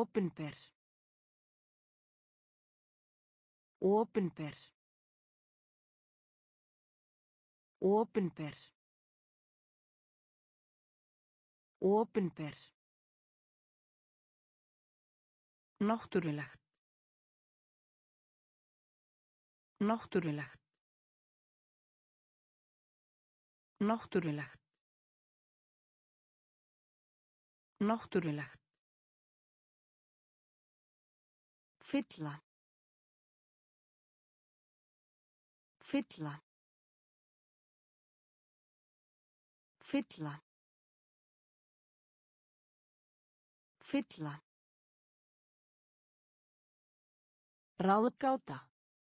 Opinber. Opinber. Opinber. Opinber. Náttúrulegt. Náttúrulegt. Náttúrulegt. Náttúrulegt. Fylla. Fylla. Fylla. Fylla. Ráðgáta.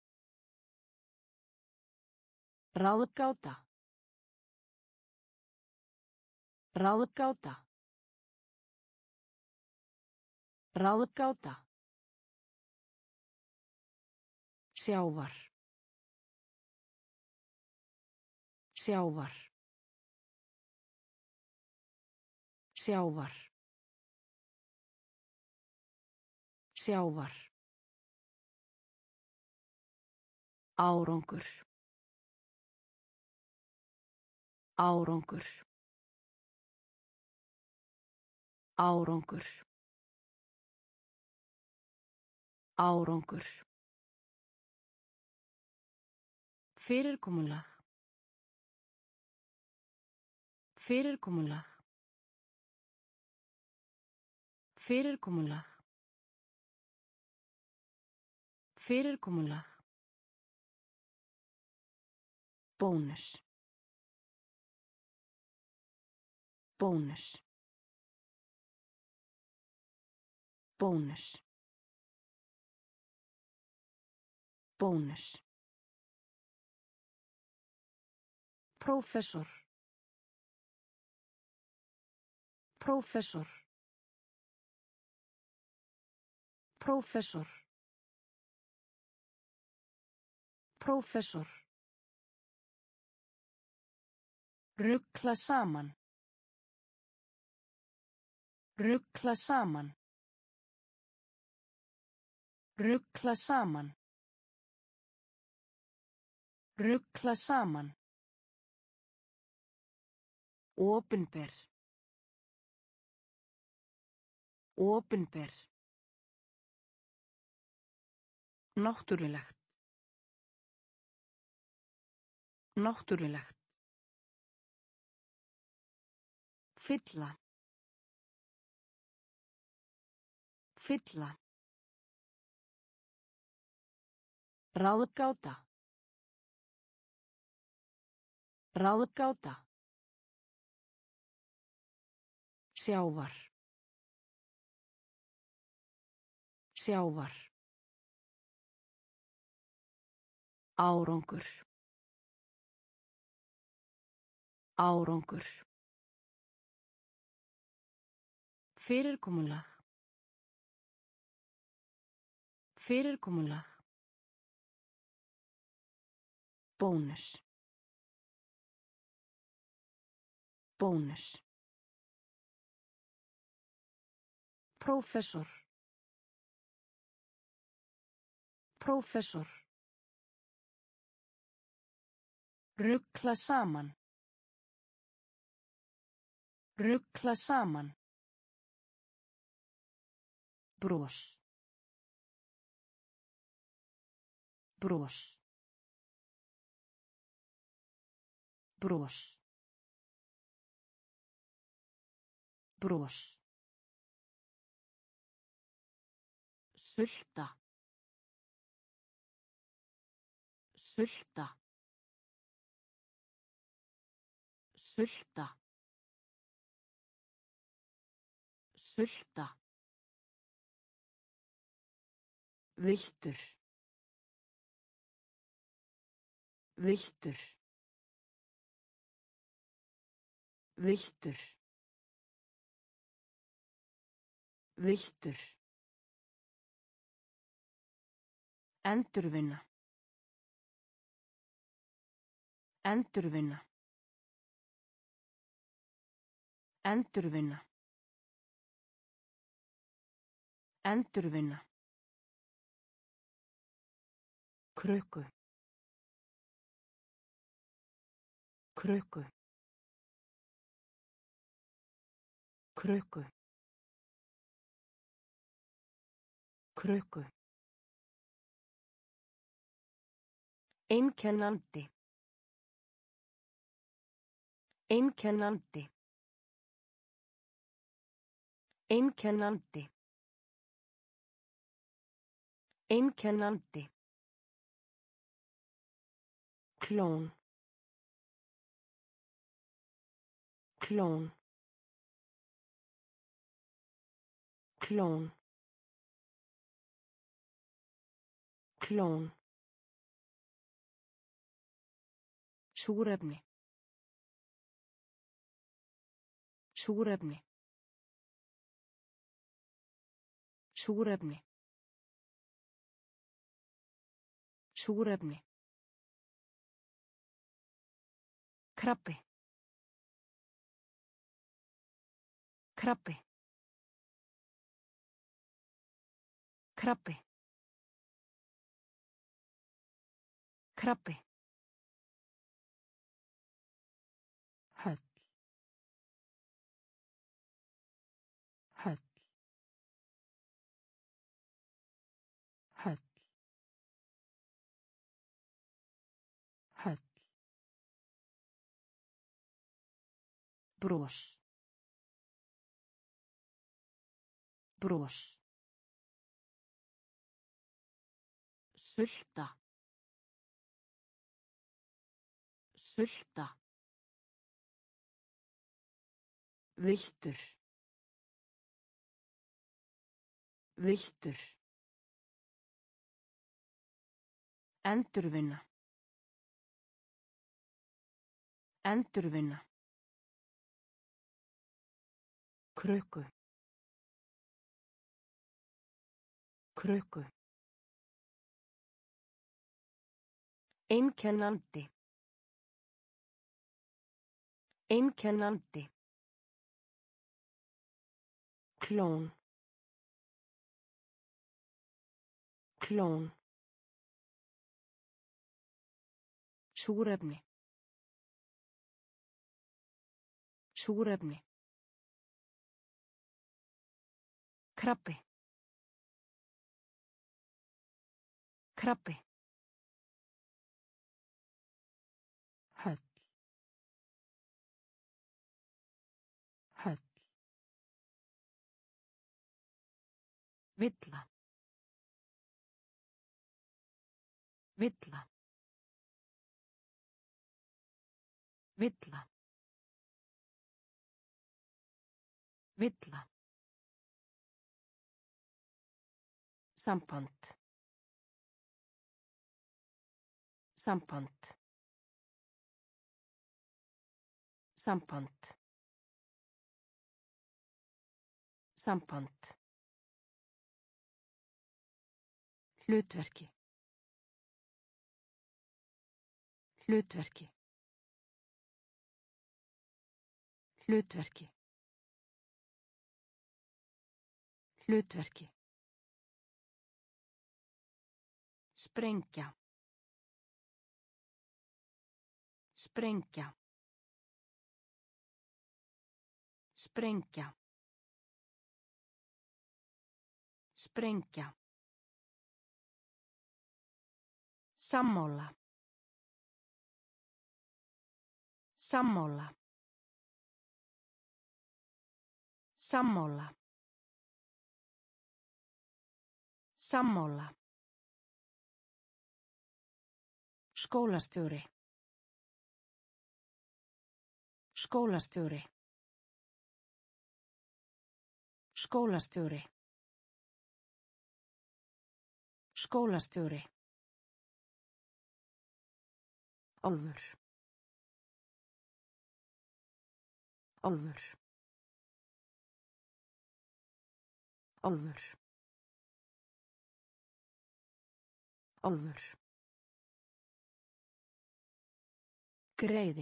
Ráðgáta. Ráðgáta. Ráðgáta. Sjávar. Sjávar. Sjávar. Sjávar. Árangur. Árangur. Árangur. Árangur. Fyrirkomulag. Fyrirkomulag. Fyrirkomulag. Fyrirkomulag. Bónus. Bónus. Bónus. Bónus. Prófessor. Prófessor. Prófessor. Prófessor. Rugla saman. Rugla saman. Rugla saman. Rugla saman. Opinber. Opinber. Náttúrulegt. Náttúrulegt. Fylla. Fylla. Ráðgáta. Ráðgáta. Sjávar. Sjávar. Árangur. Árangur. Fyrirkomulag. Fyrirkomulag. Bónus. Bónus. Prófessor. Prófessor. Rugla saman. Rugla saman. Bros. Bros. Bros. Bros. Sulta. Sulta. Sulta. Sulta. Villtur. Villtur. Villtur. Villtur. Endurvinna. Endurvinna. Endurvinna. Endurvinna. Krukku. Krukku. Krukku. Krukku. Einkennandi. Einkennandi. Einkennandi. Einkennandi. Klón. Klón. Klón. Klón. Súrefni. Súrefni. Súrefni. Súrefni. Krabbi. Krabbi. Krabbi. Krabbi. Höll. Höll. Höll. Höll. Bros. Bros. Sulta. Sulta. Villtur. Villtur. Endurvinna. Endurvinna. Krukku. Krukku. Einkennandi. Einkennandi. Klón. Klón. Súrefni. Súrefni. Krabbi. Krabbi. Höll. Höll. Villa. Villa. Villa. Villa. Samband. Samband. Samband. Samband. Hlutverki. Hlutverki. Hlutverki. Hlutverki. Sprengja. Sprengja. Sprengja. Sprengja. Sammála. Sammála. Sammála. Sammála. Skólastjóri. Skólastjóri. Skólastjóri. Skólastjóri. Álfur. Álfur. Álfur. Álfur. Greiði.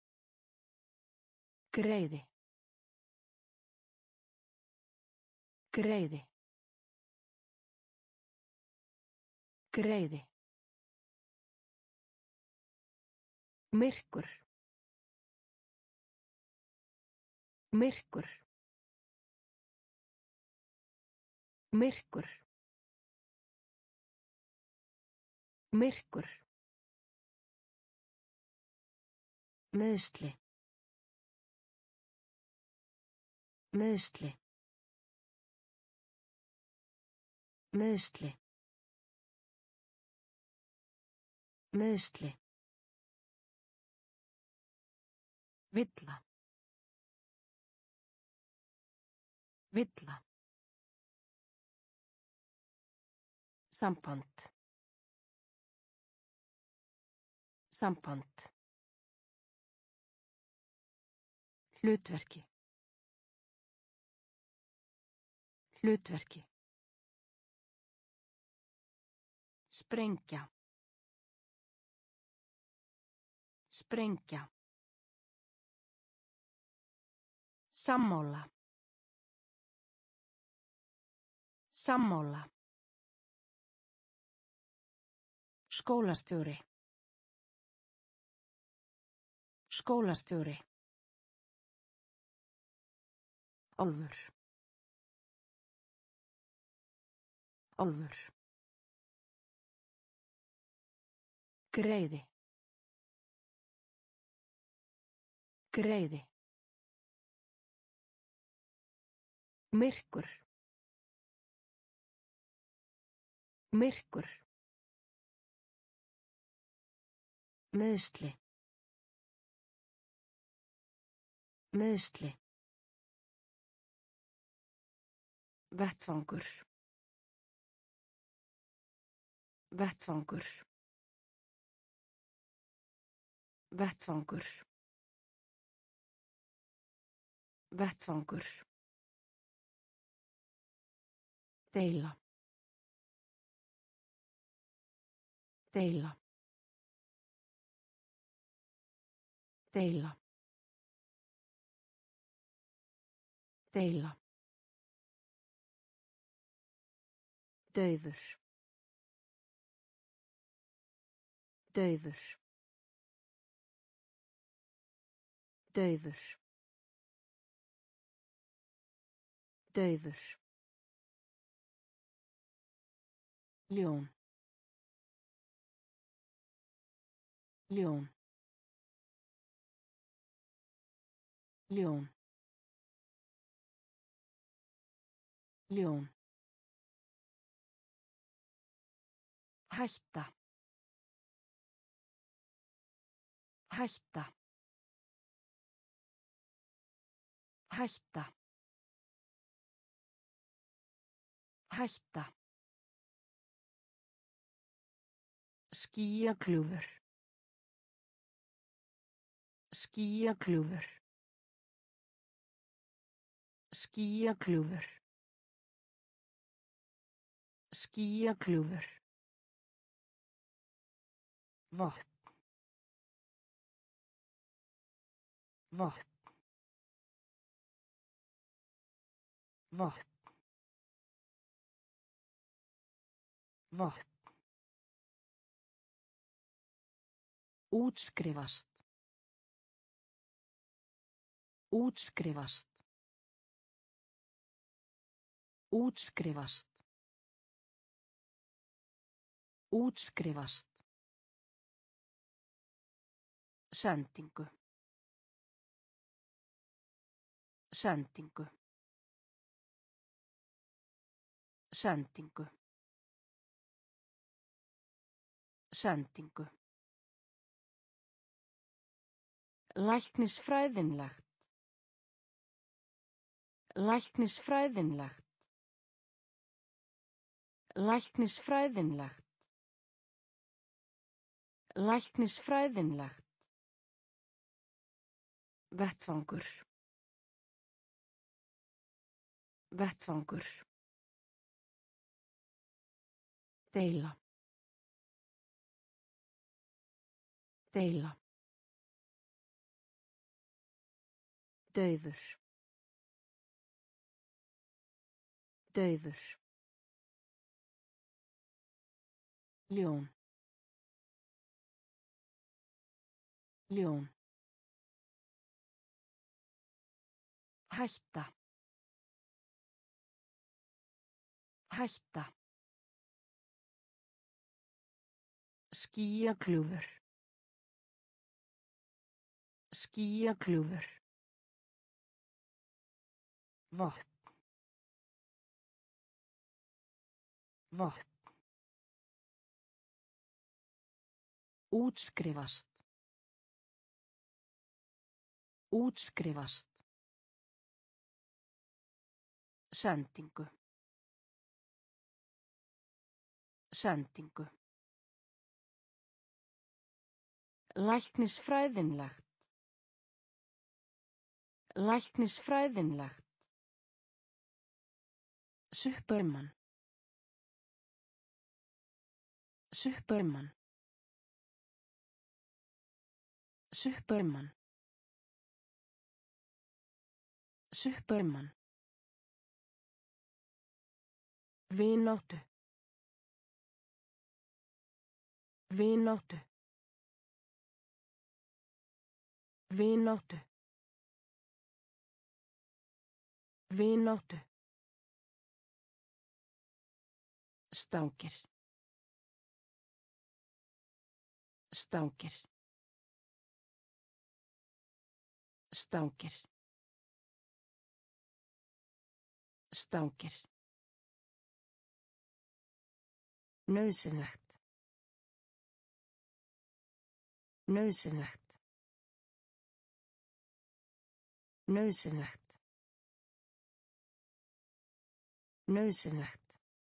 Greiði. Greiði. Greiði. Myrkur. Myrkur. Myrkur. Myrkur. Meiðsli. Meiðsli. Meiðsli. Meiðsli. Villa. Villa. Samband. Samband. Hlutverki. Hlutverki. Sprengja. Sprengja. Sammála. Sammála. Skólastjóri. Skólastjóri. Álfur. Álfur. Greiði. Greiði. Myrkur. Myrkur. Meiðsli. Meiðsli. Vettvangur. Vettvangur. Vettvangur. Vettvangur. Deila. Deila. Deila. Deila. Dauður. Dauður. Dauður. Dauður. Ljón. Ljón. Ljón. Ljón. Hætta. Hætta. Hætta. Hætta. Skýjakljúfur. Skýjakljúfur. Skýjakljúfur. Skýjakljúfur. Vopn. Vopn. Vopn. Vopn. Útskrifast. Útskrifast. Útskrifast. Útskrifast. Sendingu. Sendingu. Sendingu. Sendingu. Læknisfræðinlegt. Læknisfræðinlegt. Læknisfræðinlegt. Læknisfræðinlegt. Vettvangur. Vettvangur. Deila. Deila. Dauður. Dauður. Ljón. Ljón. Hætta. Hætta. Skýjakljúfur. Skýjakljúfur. Vopn. Vopn. Útskrifast. Útskrifast. Sendingu. Sendingu. Læknisfræðinlegt. Læknisfræðinlegt. Superman. Superman. Superman. Superman. Vináttu. Vináttu. Vináttu. Vináttu. Stangir. Stangir. Stangir. Stangir. Nauðsynlegt. Nauðsynlegt. Nauðsynlegt. Nauðsynlegt.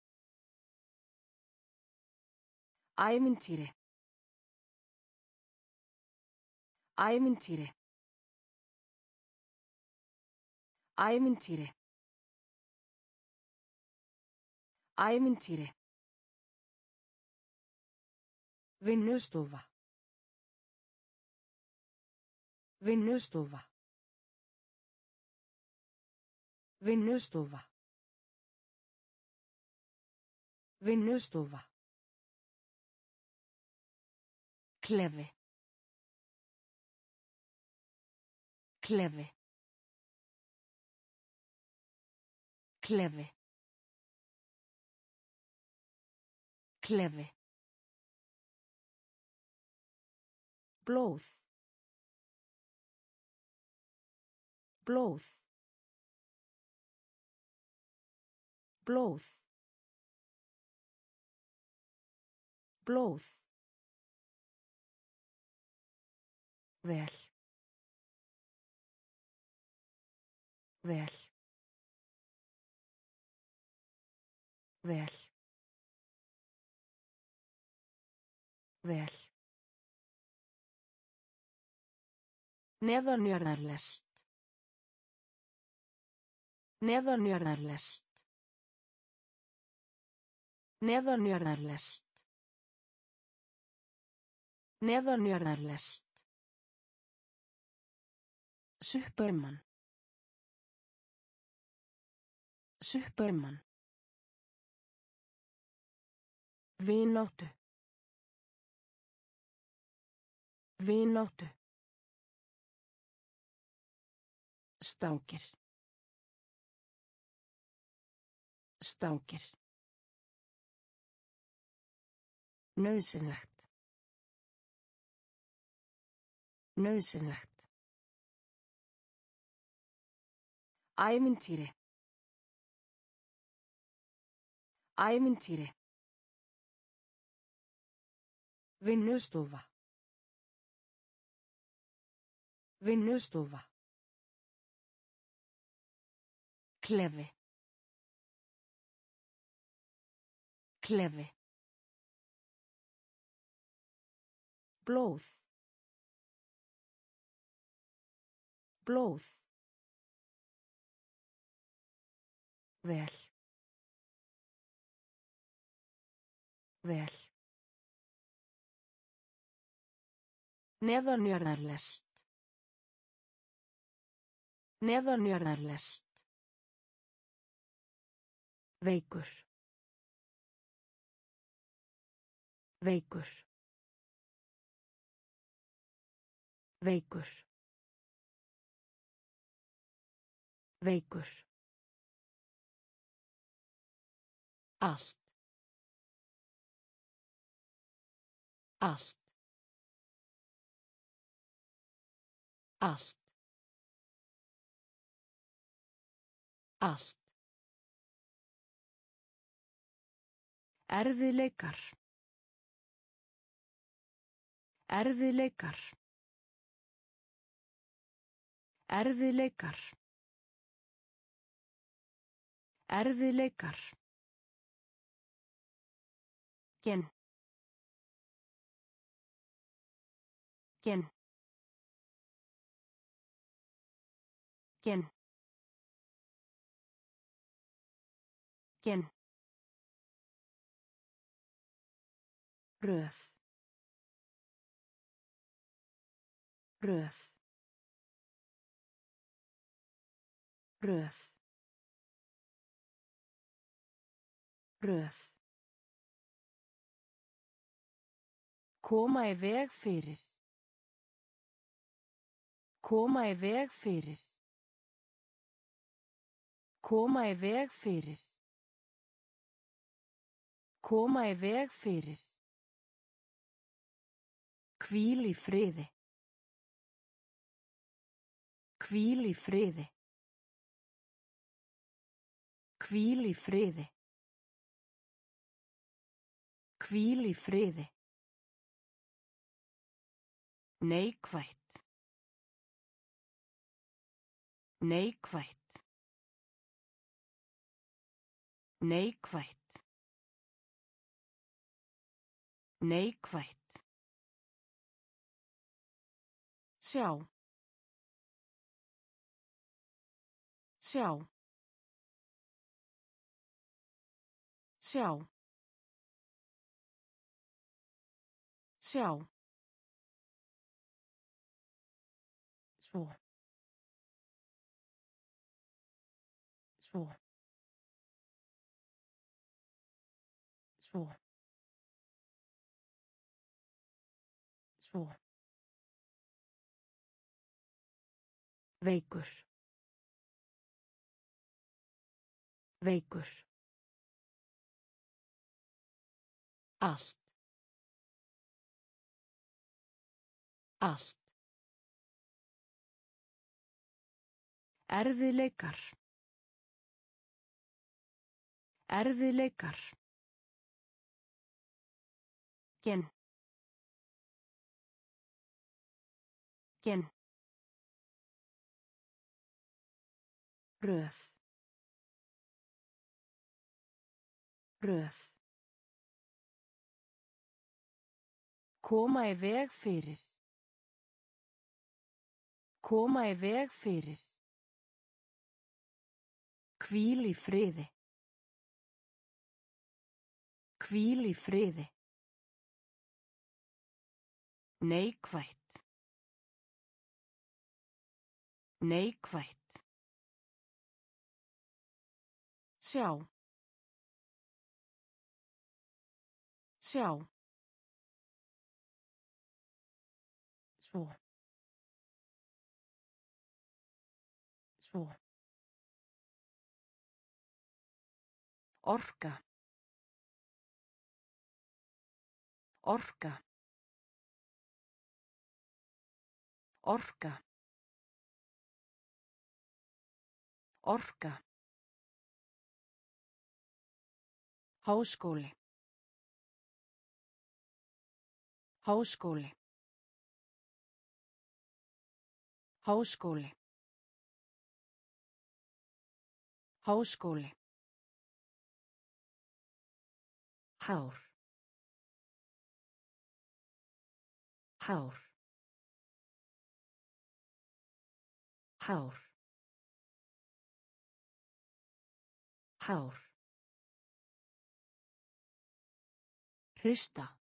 Ævintýri. Ævintýri. Ævintýri. Ævintýri. Vinnustofa. Vinnustofa. Vinnustofa. Vinnustofa. Klefi. Klefi. Klefi. Klefi. Blóð. Blóð. Blóð. Blóð. Vel. Vel. Vel. Vel. Neðanjarðarlest. Neðanjarðarlest. Neðanjarðarlest. Neðanjarðarlest. Superman. Superman. Vináttu. Vináttu. Stangir. Stangir. Nauðsynlegt. Nauðsynlegt. Ævintýri. Ævintýri. Vinnustofa. Vinnustofa. Klefi. Klefi. Blóð. Blóð. Vel. Vel. Neðanjarðarlest. Neðanjarðarlest. Veikur. Veikur. Veikur. Veikur. Allt. Allt. Allt. Allt. Erfiðleikar. Erfiðleikar. Erfiðleikar. Erfiðleikar. Gen. Gen. Gen. Gen. Röð. Röð. Röð. Röð. Koma í veg fyrir. Koma í veg fyrir. Koma í veg fyrir. Koma í veg fyrir. Hvíl í friði. Hvíl í friði. Hvíl í friði. Hvíl í friði. Neikvætt. Neikvætt. Neikvætt. Neikvætt. Sjá. Sjá. Sjá. Sjá. Svo. Svo. Svo. Svo. Veikur. Veikur. Allt. Allt. Erfiðleikar. Erfiðleikar. Gen. Gen. Röð. Röð. Koma í veg fyrir. Koma í veg fyrir. Hvíl í friði. Hvíl í friði. Neikvætt. Neikvætt. Sjá. Sjá. Svo. Svo. Orka. Orka. Orka. Orka. Háskóli. Háskóli. Háskóli. Háskóli. Hár. Hár. Hár. Hár. Hrista.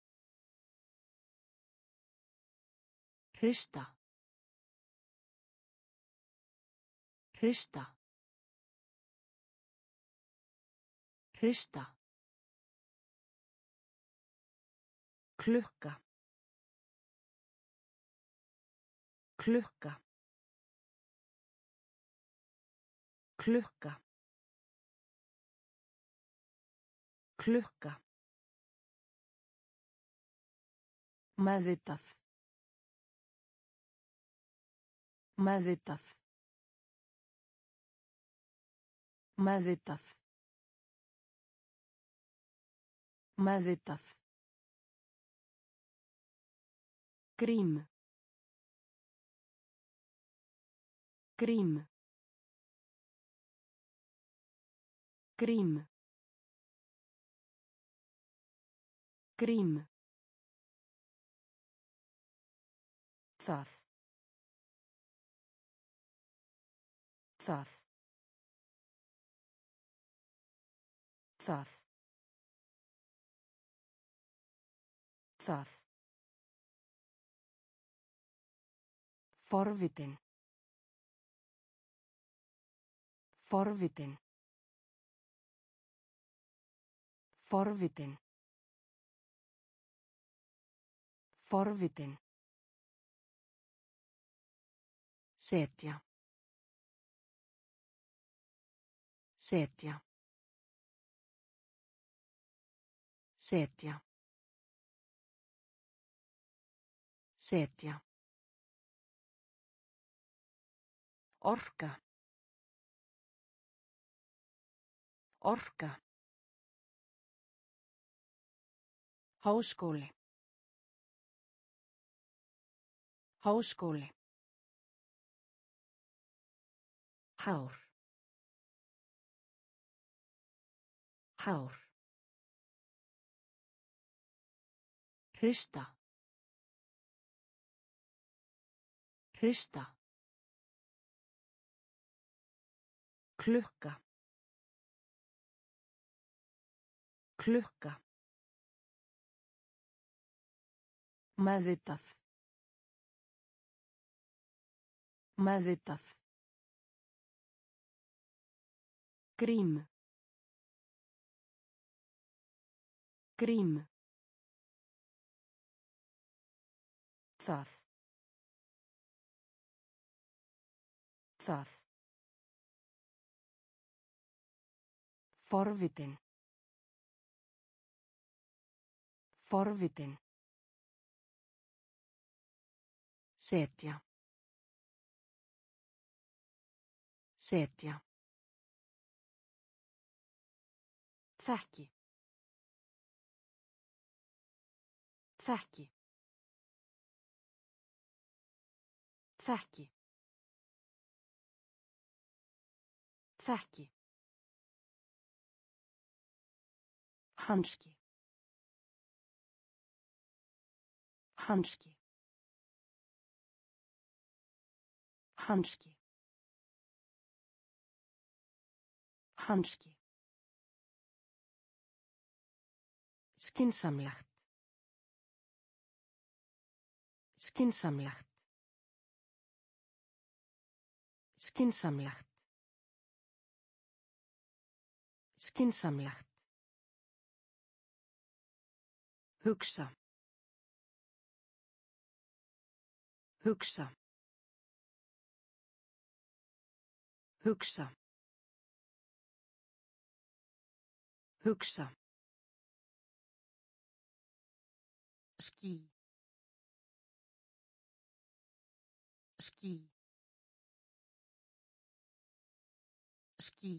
Hrista. Hrista. Hrista. Klukka. Klukka. Klukka. Klukka. Meðvitað. Meðvitað. Meðvitað. Meðvitað. Grím. Grím. Grím. Grím. Það. Það. Það. Það. Forvitin. Forvitin. Forvitin. Forvitin. Setja. Setja. Setja. Setja. Orka. Orka. Háskóli. Háskóli. Hár. Hár. Hrista. Hrista. Klukka. Klukka. Meðvitað. Meðvitað. Grím. Grím. Það. Það. Forvitin. Forvitin. Setja. Setja. Þekki. Þekki. Þekki. Þekki. Hanski. Hanski. Hanski. Hanski. Skynsamlegt. Skynsamlegt. Skynsamlegt. Skynsamlegt. Hugsa. Hugsa. Hugsa. Hugsa. Ský. Ský. Ský.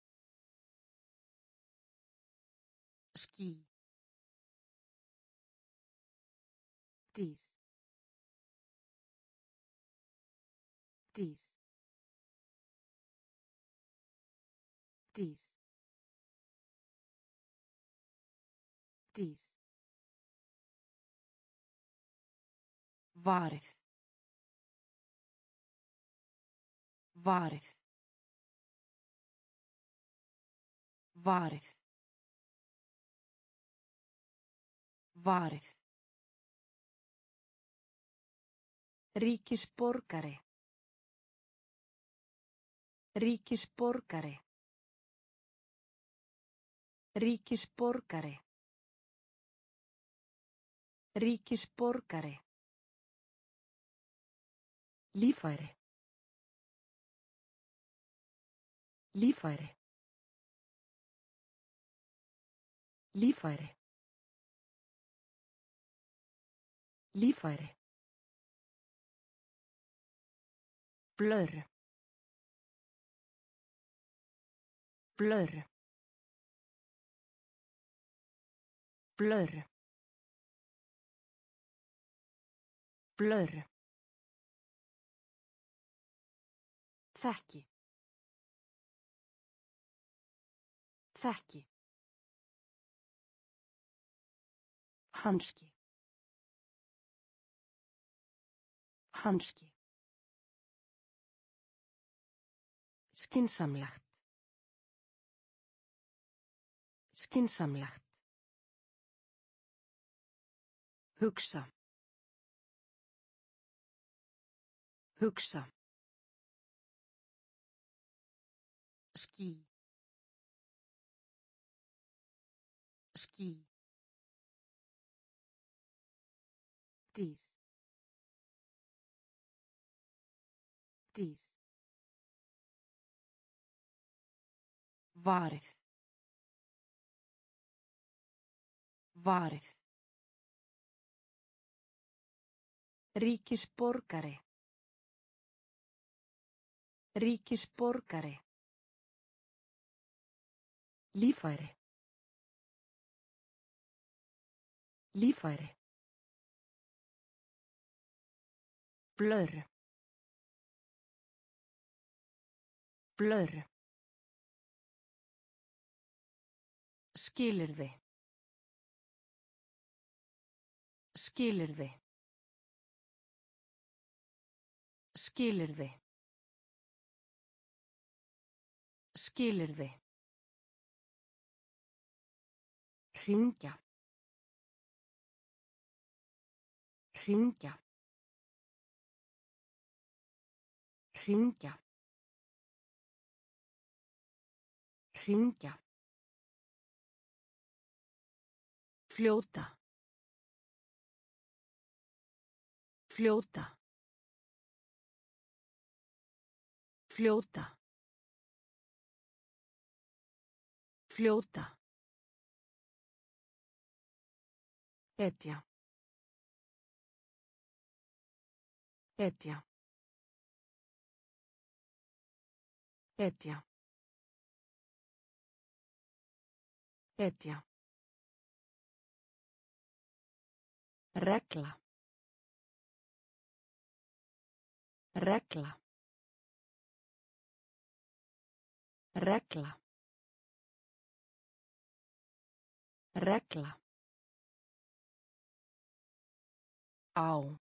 Ský. Dýr. Dýr. Dýr. Dýr. Varið. Varið. Varið. Varið. Ríkisborgari. Ríkisborgari. Ríkisborgari. Ríkisborgari. Líffæri. Líffæri. Líffæri. Líffæri. Blöðru. Blöðru. Blöðru. Blöðru. Þekki. Þekki. Hanski. Hanski. Skynsamlegt. Skynsamlegt. Hugsa. Hugsa. Ský. Ský. Dýr. Dýr. Varið. Varið. Ríkisborgari. Ríkisborgari. Líffæri. Líffæri. Blöðru. Blöðru. Skilyrði. Skilyrði. Skilyrði. Skilyrði. Hringja. Hringja. Hringja. Hringja. Fljóta. Fljóta. Fljóta. Fljóta. Hetja. Hetja. Hetja. Hetja. Regla. Regla. Regla. Regla. Á.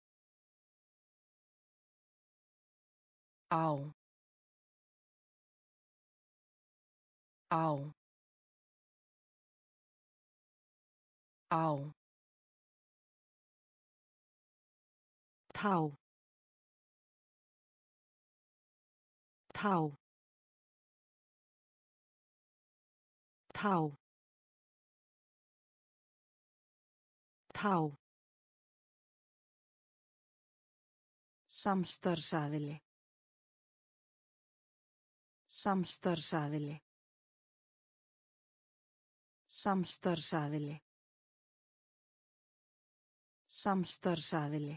Á. Á. Á. Tá. Tá. Tá. Tá. Samstarfsaðili. Samstarfsaðili. Samstarfsaðili. Samstarfsaðili.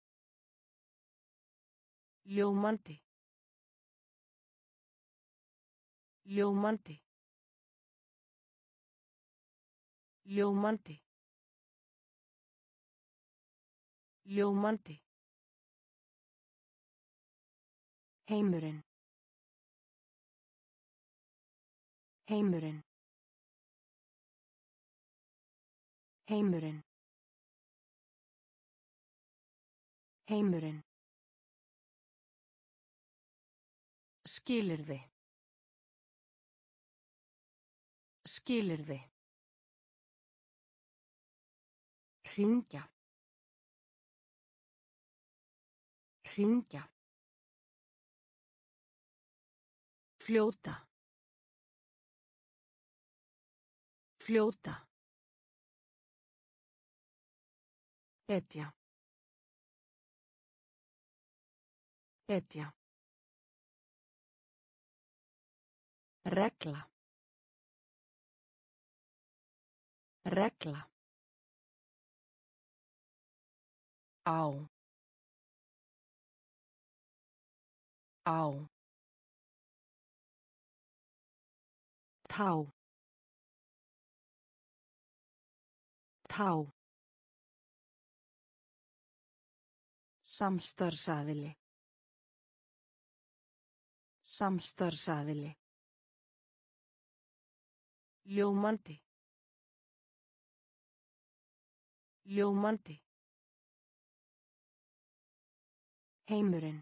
Ljómandi. Ljómandi. Ljómandi. Ljómandi. Heimurinn. Heimurinn. Heimurinn. Heimurinn. Skilyrði. Skilyrði. Hringja. Hringja. Fljóta. Fljóta. Etja. Etja. Regla. Regla. Á. Á. Tá. Tá. Samstarfsaðili. Samstarfsaðili. Ljómandi. Ljómandi. Heimurinn.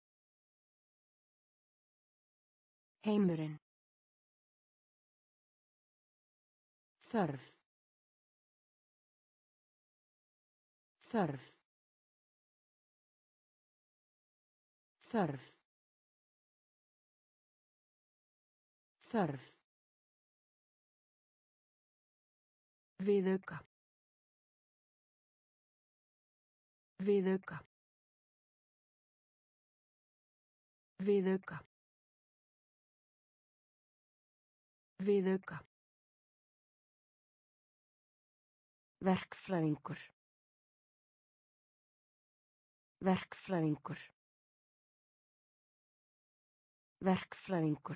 Heimurinn. Þörf. Þörf. Þörf. Þörf. Viðauka. Viðauka. Viðauka. Viðauka. Verkfræðingur. Verkfræðingur. Verkfræðingur.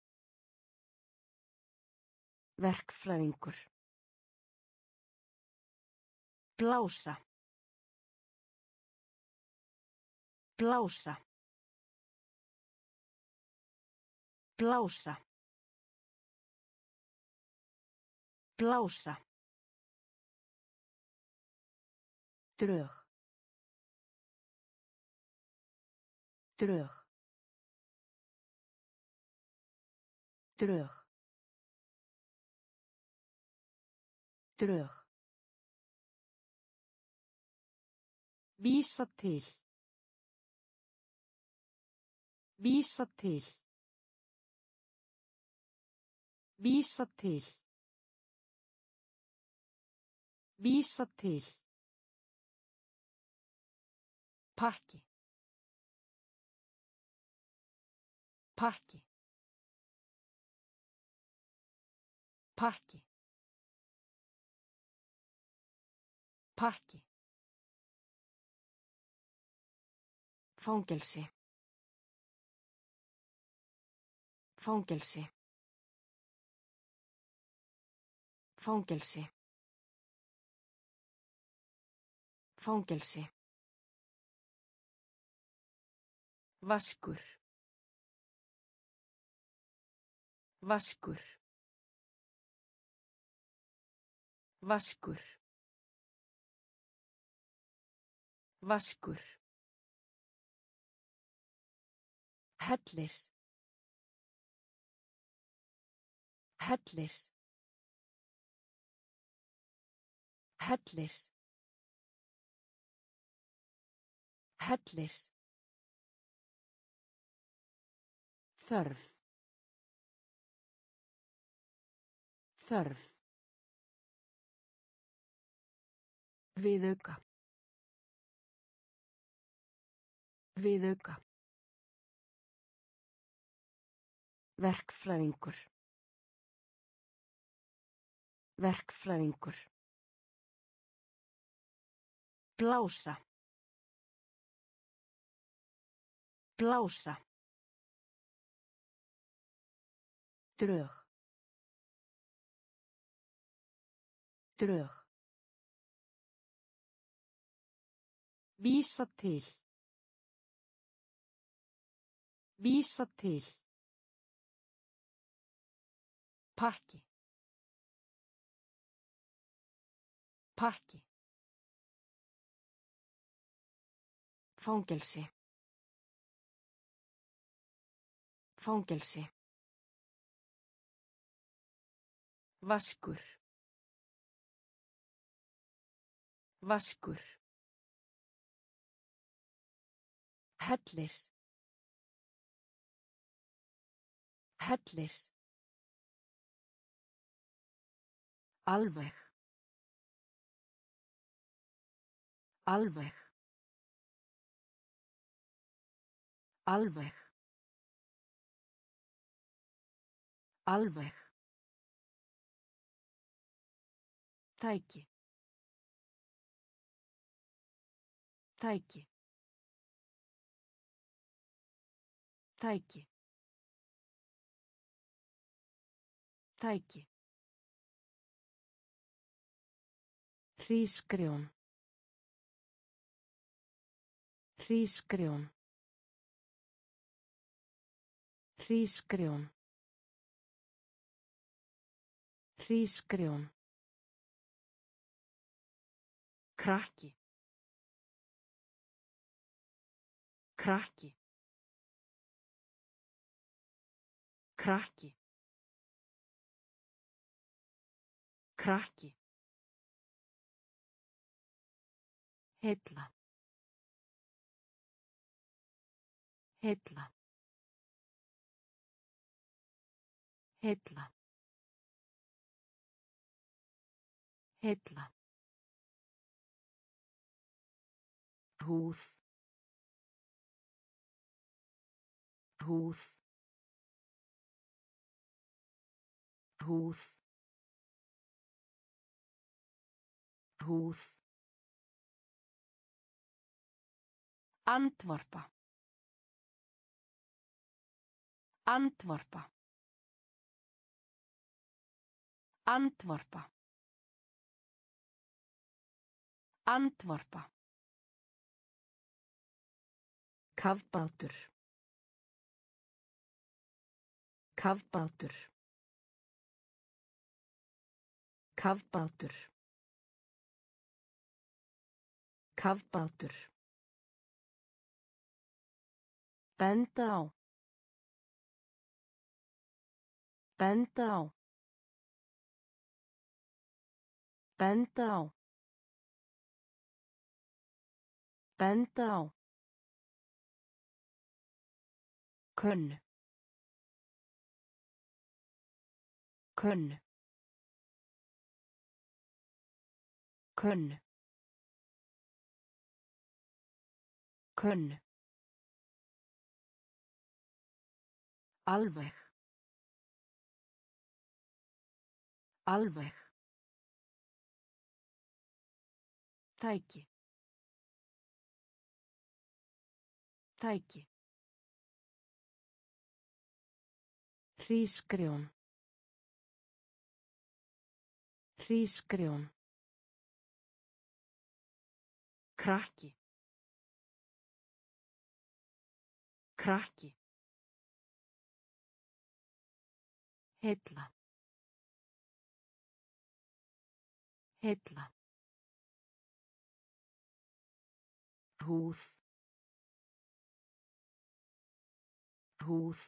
Verkfræðingur. Blása. Blása. Blása. Blása. Drög. Drög. Drög. Drög. Vísa til. Vísa til. Vísa til. Vísa til. Pakki. Pakki. Pakki. Pakki. Fangelsi. Fangelsi. Fangelsi. Fangelsi. Vaskur. Vaskur. Vaskur. Vaskur. Hellir. Hellir. Hellir. Hellir. Þörf. Þörf. Viðauka. Viðauka. Verkfræðingur. Verkfræðingur. Blása. Blása. Drög. Drög. Vísa til. Vísa til. Pakki. Pakki. Fangelsi. Fangelsi. Vaskur. Vaskur. Hellir. Hellir. Alveg. Alveg. Alveg. Alveg. Tæki. Tæki. Tæki. Tæki. Hrísgrjón. Hrísgrjón. Hrísgrjón. Hrísgrjón. Krakki. Krakki. Krakki. Krakki. Heilla. Heilla. Heilla. Heilla. Húð. Húð. Húð. Húð. Andvarpa. Andvarpa. Andvarpa. Andvarpa. Kafbátur. Kafbátur. Kafbátur. Kafbátur. Benda á. Benda á. Benda á. Benda á. Könnu. Könnu. Könnu. Könnu. Alveg. Alveg. Tæki. Tæki. Hrísgrjón. Hrísgrjón. Krakki. Krakki. Heilla. Heilla. Húð. Húð.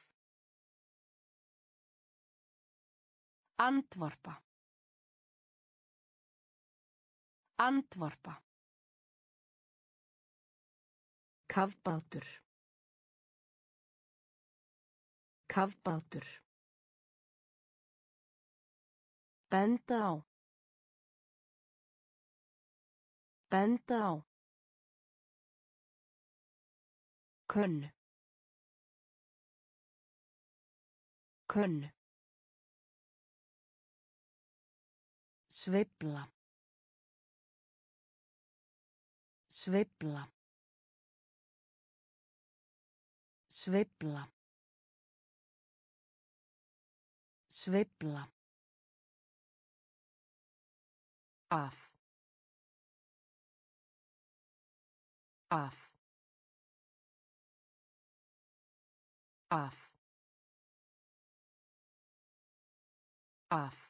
Andvarpa. Andvarpa. Kafbátur. Kafbátur. Benda á. Benda á. Könnu. Könnu. Sveifla. Sveifla. Sveifla. Sveifla. Af. Af. Af. Af.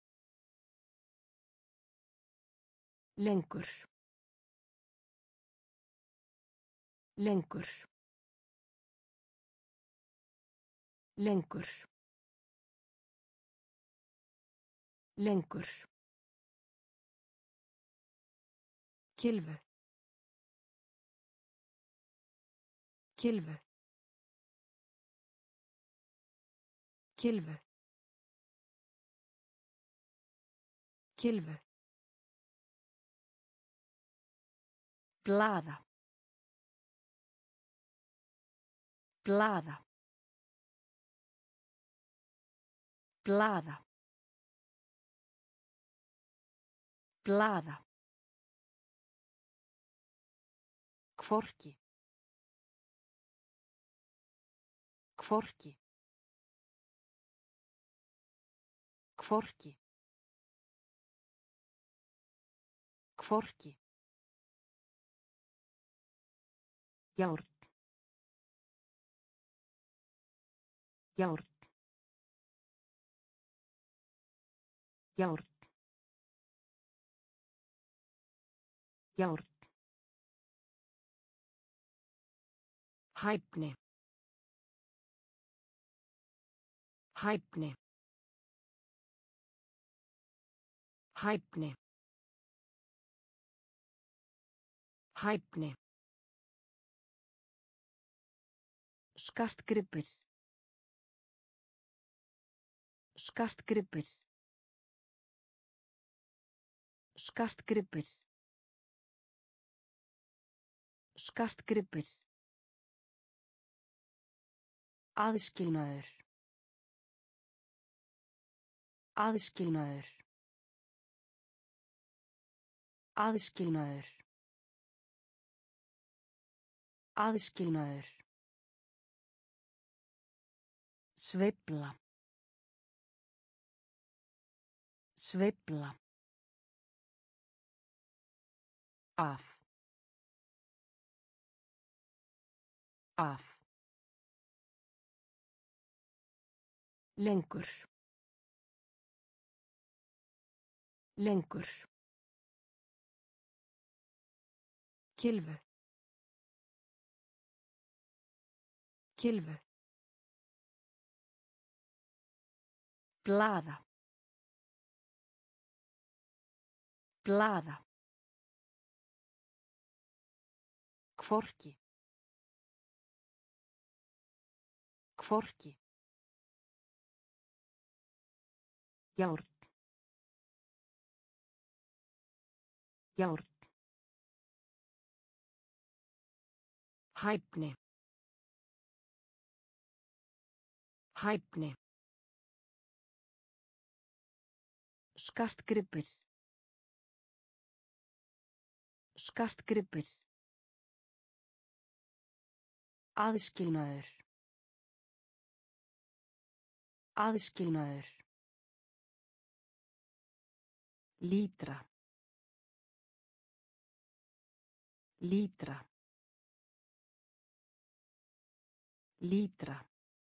Lengur. Lengur. Lengur. Lengur. Kylfu. Kylfu. Kylfu. Kylfu. Blaða. Blaða. Blaða. Blaða. Hvorki. Hvorki. Hvorki. Hvorki. Járn. Járn. Járn. Járn. Hæfni. Hæfni. Hæfni. Hæfni. Skartgripur. Skartgripur. Skartgripur. Skartgripur. Aðskilnaður. Aðskilnaður. Aðskilnaður. Aðskilnaður. Sveifla. Sveifla. Af. Af. Lengur. Lengur. Kylfu. Kylfu. Blaða. Blaða. Hvorki. Hvorki. Járn. Járn. Hæfni. Hæfni. Skartgripur. Skartgripur. Aðskilnaður. Aðskilnaður. Lítra. Lítra. Lítra.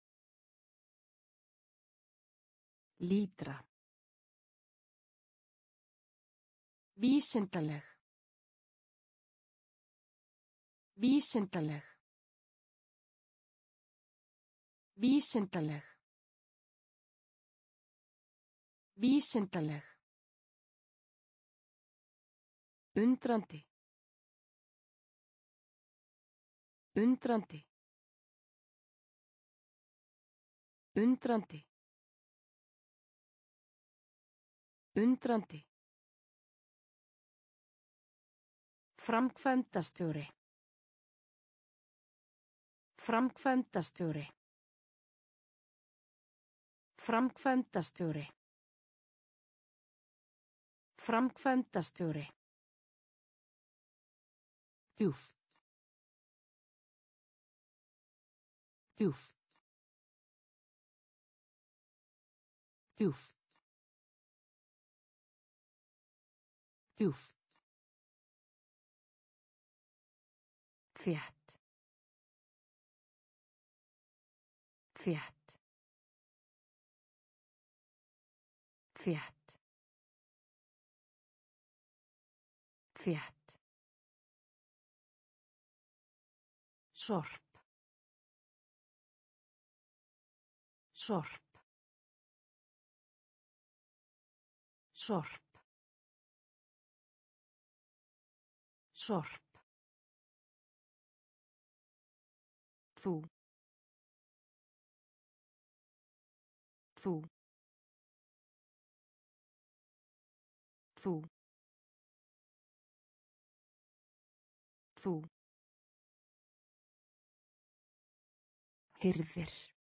Lítra. Vísindaleg. Vísindaleg. Vísindaleg. Vísindaleg. Undrandi. Undrandi. Undrandi. Undrandi. Framkvæmdastjóri. Framkvæmdastjóri. Framkvæmdastjóri. Framkvæmdastjóri. Djúpt. Djúpt. Djúpt. Djúpt. Þétt. Þétt. Þétt. Þétt. Sorp. Sorp. Sorp. Sorp. Þú. Þú. Þú. Þú. Hirðir.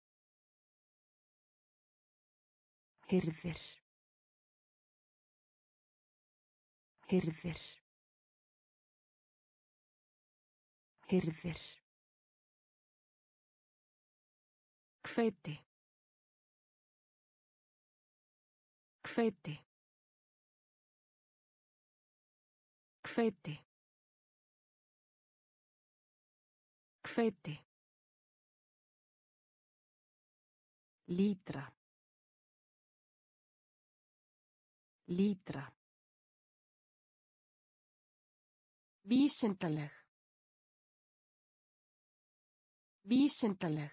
Hirðir. Hirðir. Hirðir. Hveiti. Hveiti. Hveiti. Hveiti. Lítra. Lítra. Vísindaleg. Vísindaleg.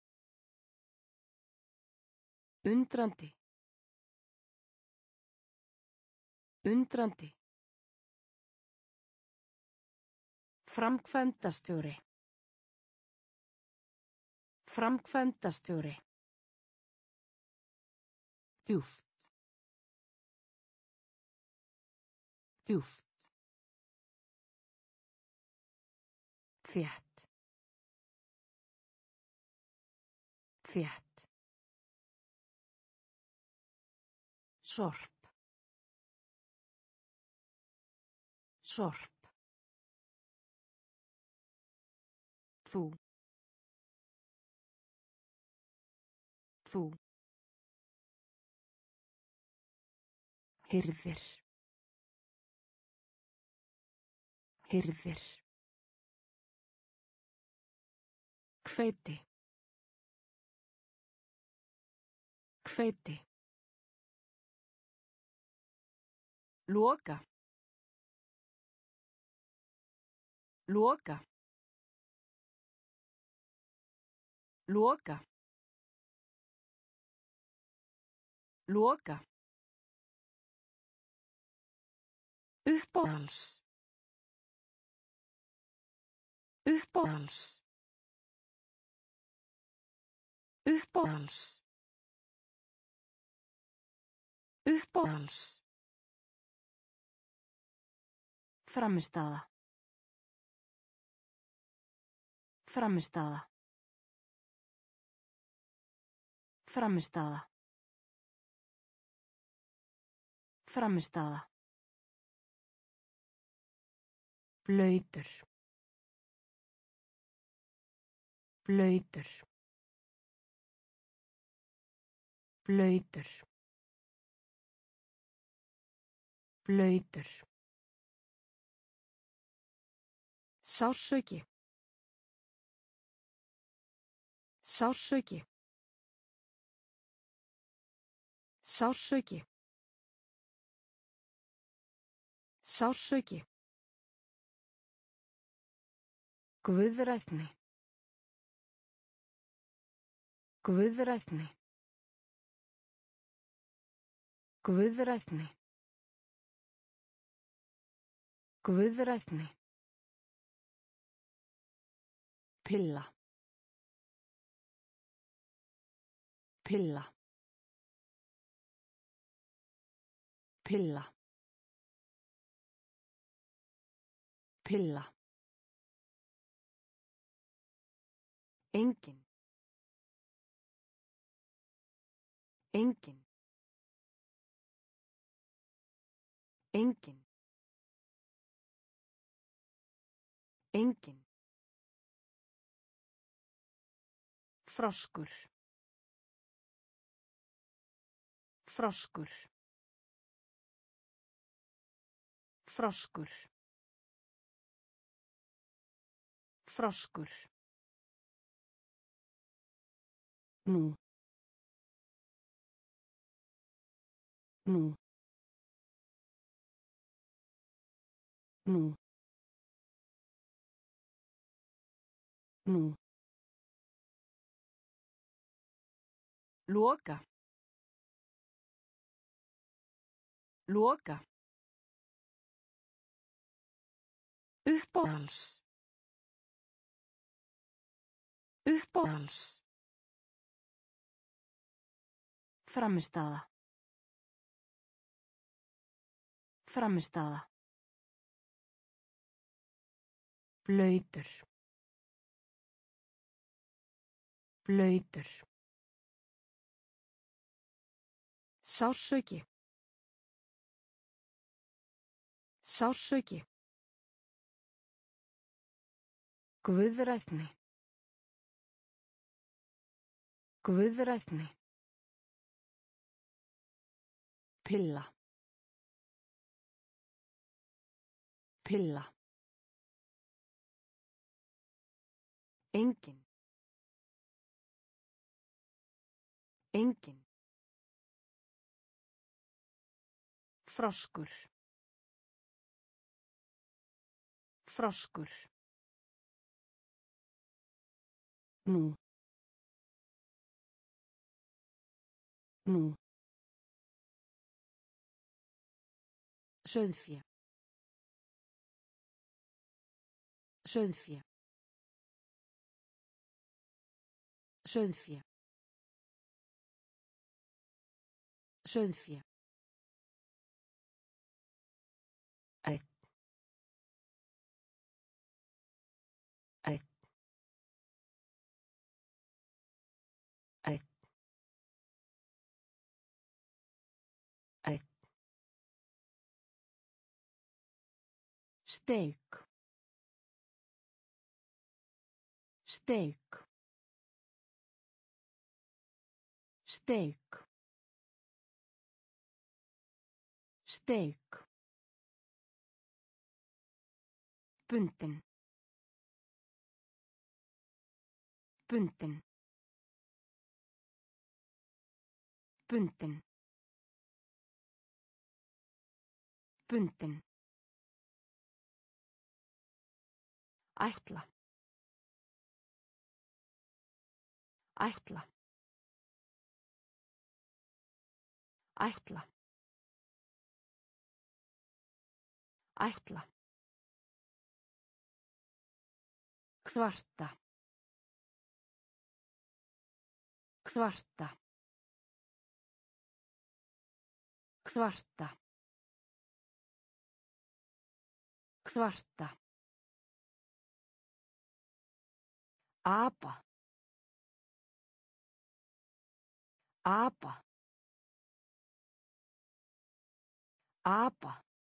Undrandi. Undrandi. Framkvæmdastjóri. Framkvæmdastjóri. Djúpt. Djúpt. Þétt. Þétt. Sorp. Sorp. Þú. Þú. Hirðir. Hirðir. Hveiti. Hveiti. Loka. Loka. Loka. Loka. Uppáhalds. Uppáhalds. Uppáhalds. Uppáhalds. Frammistaða. Frammistaða. Frammistaða. Frammistaða. Blautur. Blautur. Blautur. Blautur. Sársauki. Sársauki. Sársauki. Sársauki. Guðrækni. Guðrækni. Guðrækni. Guðrækni. Pilla. Pilla. Pilla. Pilla. Engin. Engin. Engin. Engin. Froskur. Froskur. Froskur. Froskur. Nú. Nú. Nú. Nú. Loka. Loka. Uppáhalds. Uppáhalds. Frammistaða. Frammistaða. Blautur. Blautur. Sársauki. Sársauki. Guðrækni. Guðrækni. Pilla. Pilla. Engin. Engin. Froskur. Froskur. Nú. Nú. Sauðfé. Sauðfé. Sauðfé. Sauðfé. Einn. Einn. Einn. Einn. Steik. Steik. Steik. Steik. Bundin. Bundin. Bundin. Bundin. Ætla. Ætla. Ætla. Ætla. Kvarta. Kvarta. Kvarta. Kvarta. Apa. Apa. Apa.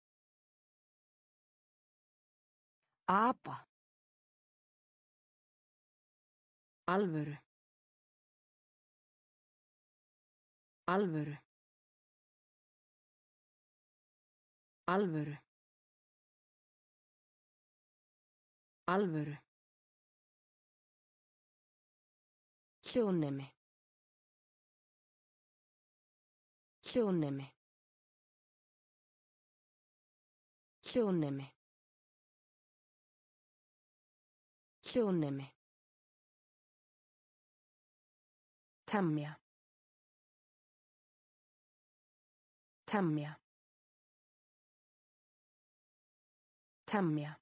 Apa. Alvöru. Alvöru. Alvöru. Alvöru. Hljóðnemi. Hljóðnemi. Hljóðnemi. Hljóðnemi. Temja. Temja. Temja.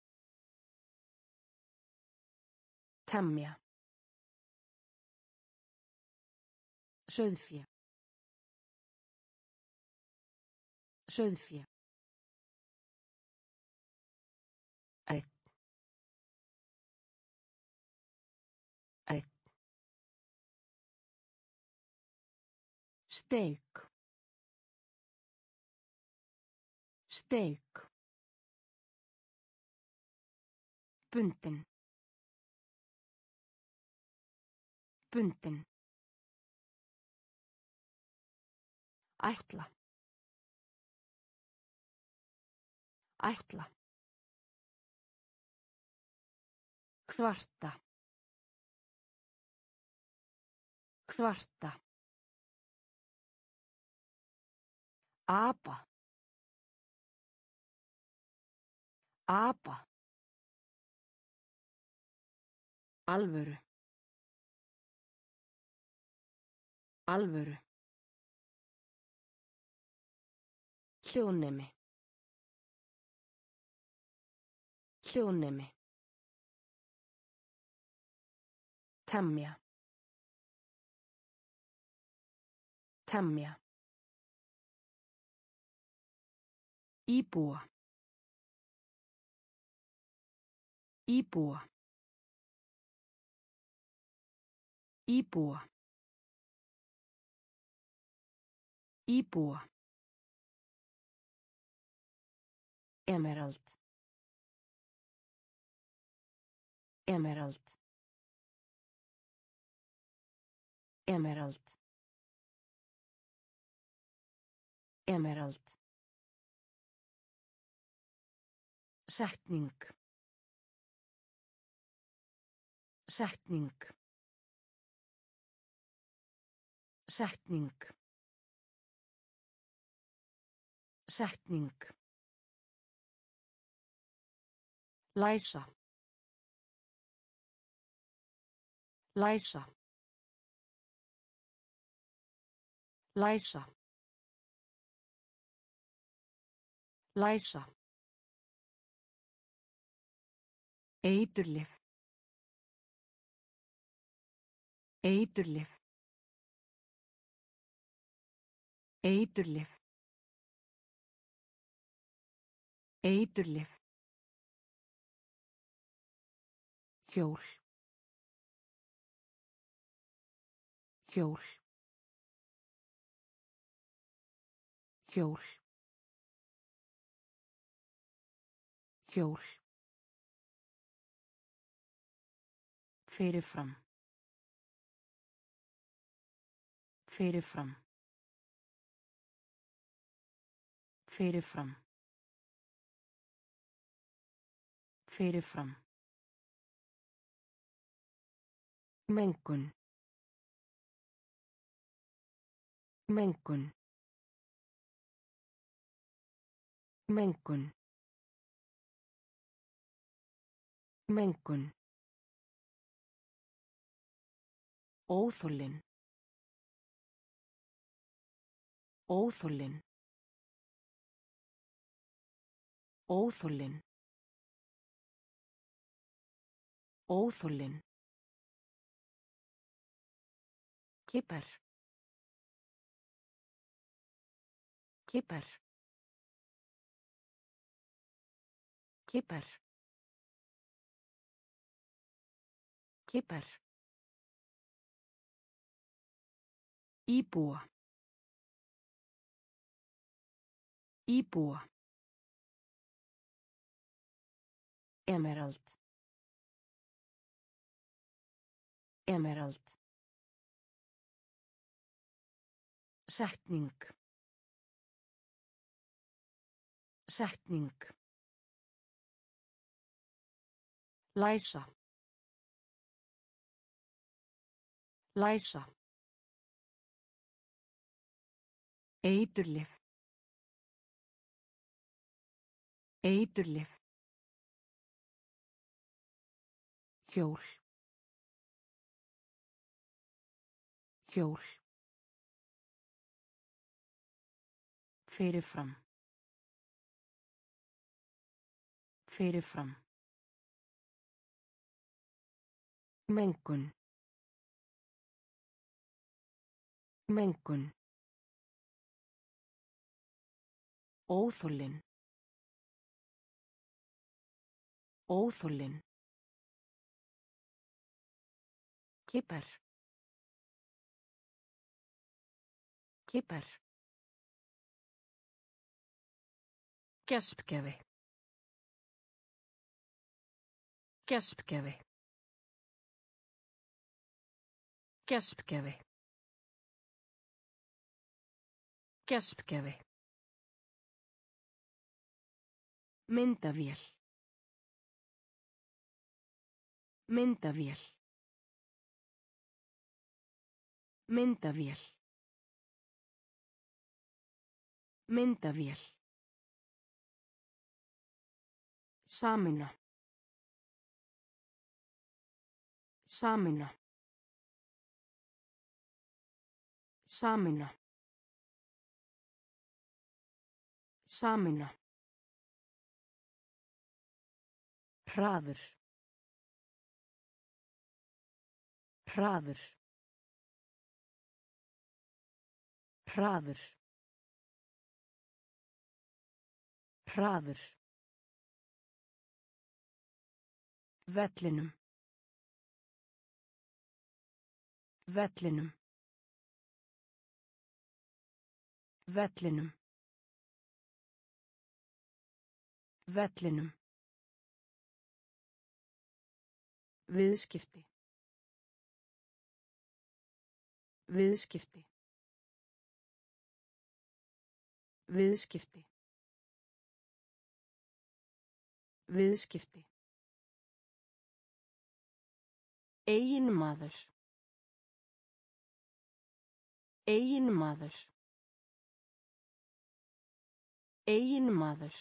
Temja. Sauðfé. Sauðfé. Einn. Einn. Steik. Steik. Bundin. Bundin. Ætla. Ætla. Kvarta. Kvarta. Apa. Apa. Alvöru. Alvöru. Hljóðnemi. Hljóðnemi. Temja. Temja. Íbúa. Íbúa. Íbúa. Íbúa. Emerald. Emerald. Emerald. Emerald. Setning. Setning. Setning. Setning. Læsa. Læsa. Læsa. Læsa. Eiturlyf. Eiturlyf. Eiturlyf. Eiturlyf. Hjól. Hjól. Hjól. Hjól. Fyrirfram. Fyrirfram. Fyrirfram. Fyrirfram. Mengun. Mengun. Mengun. Mengun. Óþolinn. Óþolinn. Óþolinn. Óþolinn. Kipper. Kipper. Kipper. Kipper. Íbúa. Íbúa. Emerald. Emerald. Setning. Setning. Læsa. Læsa. Eiturlyf. Eiturlyf. Hjól. Hjól. Fyrirfram. Fyrirfram. Mengun. Mengun. Óþolinn. Óþolinn. Kipper. Kipper. Gestgjafi. Gestgjafi. Gestgjafi. Gestgjafi. Myndavél. Myndavél. Myndavél. Myndavél. Sameina. Sameina. Sameina. Sameina. Hraður. Hraður. Hraður. Hraður. Vellinum. Vellinum. Vellinum. Vellinum. Viðskipti. Viðskipti. Viðskipti. Viðskipti. Eiginmaður. Eiginmaður. Eiginmaður.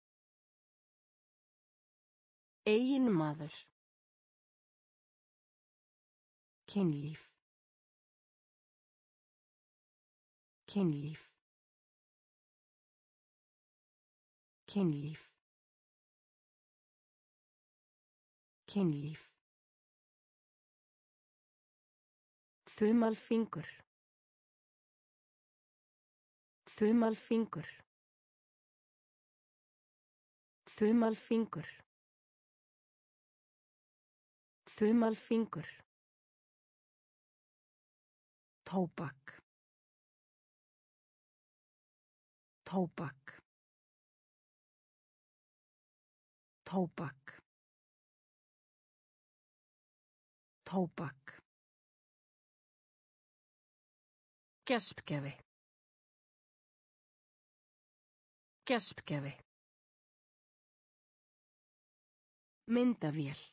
Eiginmaður. Kynlíf. Kynlíf. Kynlíf. Kynlíf. Þumalfingur. Þumalfingur. Þumalfingur. Þumalfingur. Tóbak. Tóbak. Tóbak. Tóbak. Gestgjafi. Gestgjafi. Myndavél.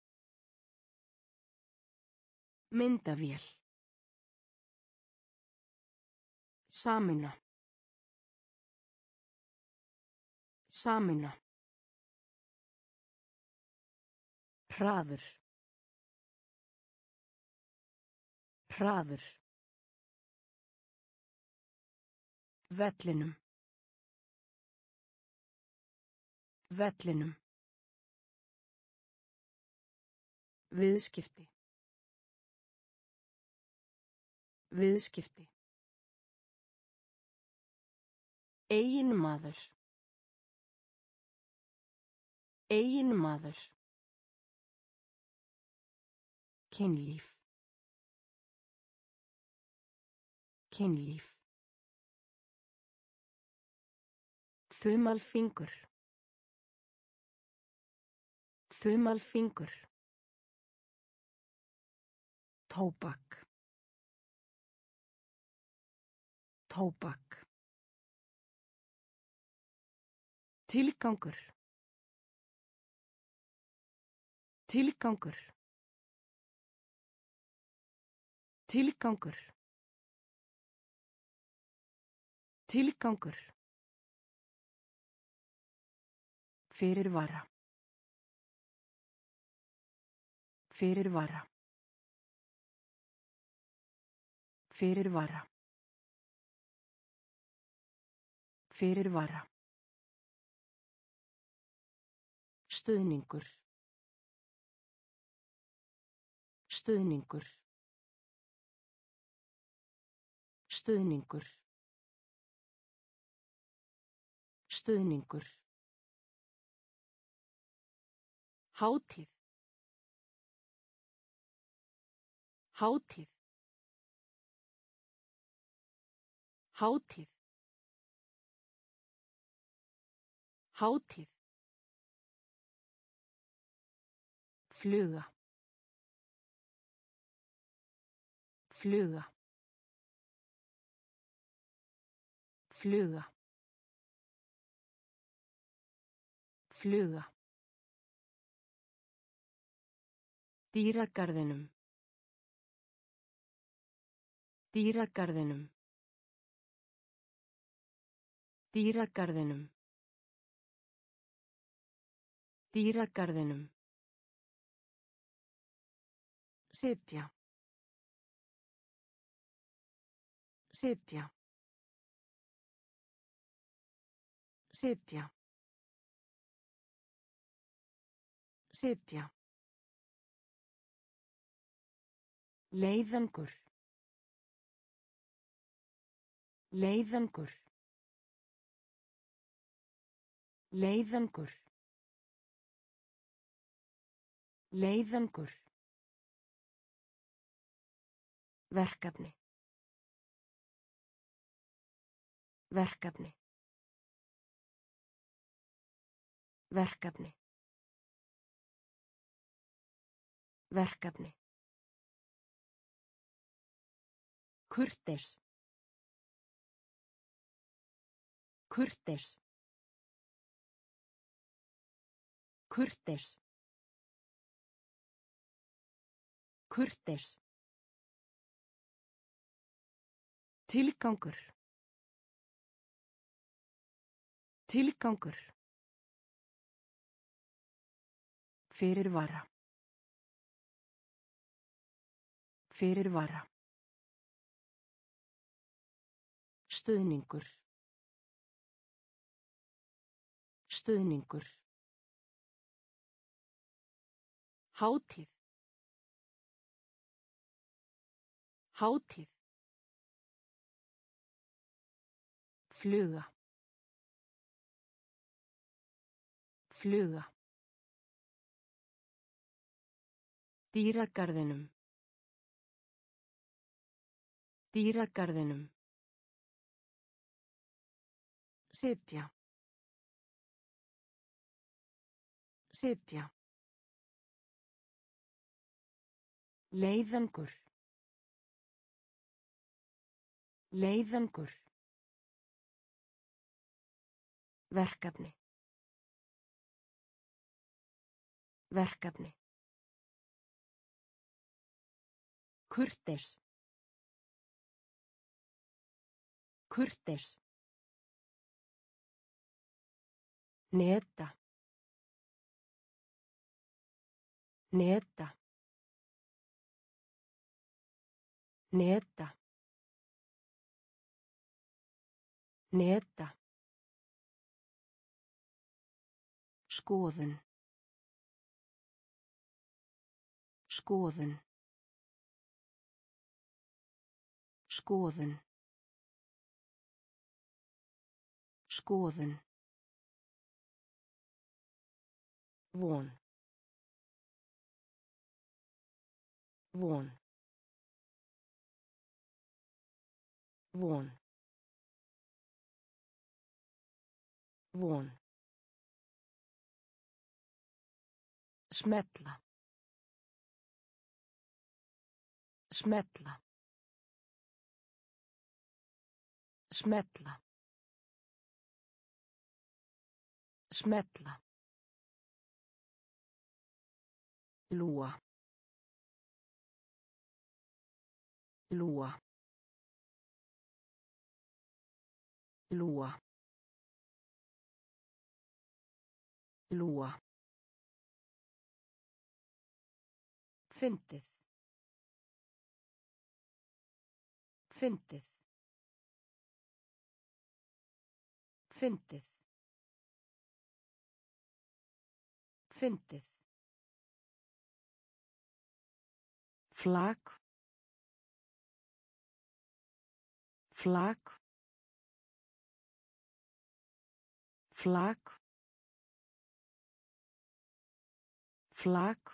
Myndavél. Sameina. Sameina. Hraður. Hraður. Vellinum. Vellinum. Viðskipti. Viðskipti. Eiginmaður. Eiginmaður. Kynlíf. Kynlíf. Þumalfingur. Þumalfingur. Tóbak. Tóbak. Tilgangur. Tilgangur. Tilgangur. Tilgangur. Fyrirvara. Fyrirvara. Fyrirvara. Fyrirvara. Stuðningur. Stuðningur. Stuðningur. Stuðningur. Hátíð. Hátíð. Hátíð. Hátíð. Fluga. Fluga. Fluga. Fluga. Dýragarðinum. Dýragarðinum. Dýragarðinum. Dýragarðinum. Sitja. Sitja. Sitja. Sitja. Leiðangur. Leiðangur. Leiðangur. Leiðangur. Verkefni. Verkefni. Verkefni. Verkefni. Kurteis. Kurteis. Kurteis. Kurteis. Tilgangur. Tilgangur. Fyrirvara. Fyrirvara. Stuðningur. Stuðningur. Hátíð. Hátíð. Fluga. Fluga. Dýragarðinum. Dýragarðinum. Sitja. Sitja. Leiðangur. Leiðangur. Verkefni. Verkefni. Kurteis. Kurteis. Neta. Neta. Neta. Neta. Skoðun. Skoðun. Skoðun. Skoðun. Von. Von. Von. Von. Smetla. Smetla. Smetla. Smetla. Lúa. Lúa. Lúa. Lúa. Fyndið. Fyndið. Fyndið. Fyndið. Flak. Flak. Flak. Flak.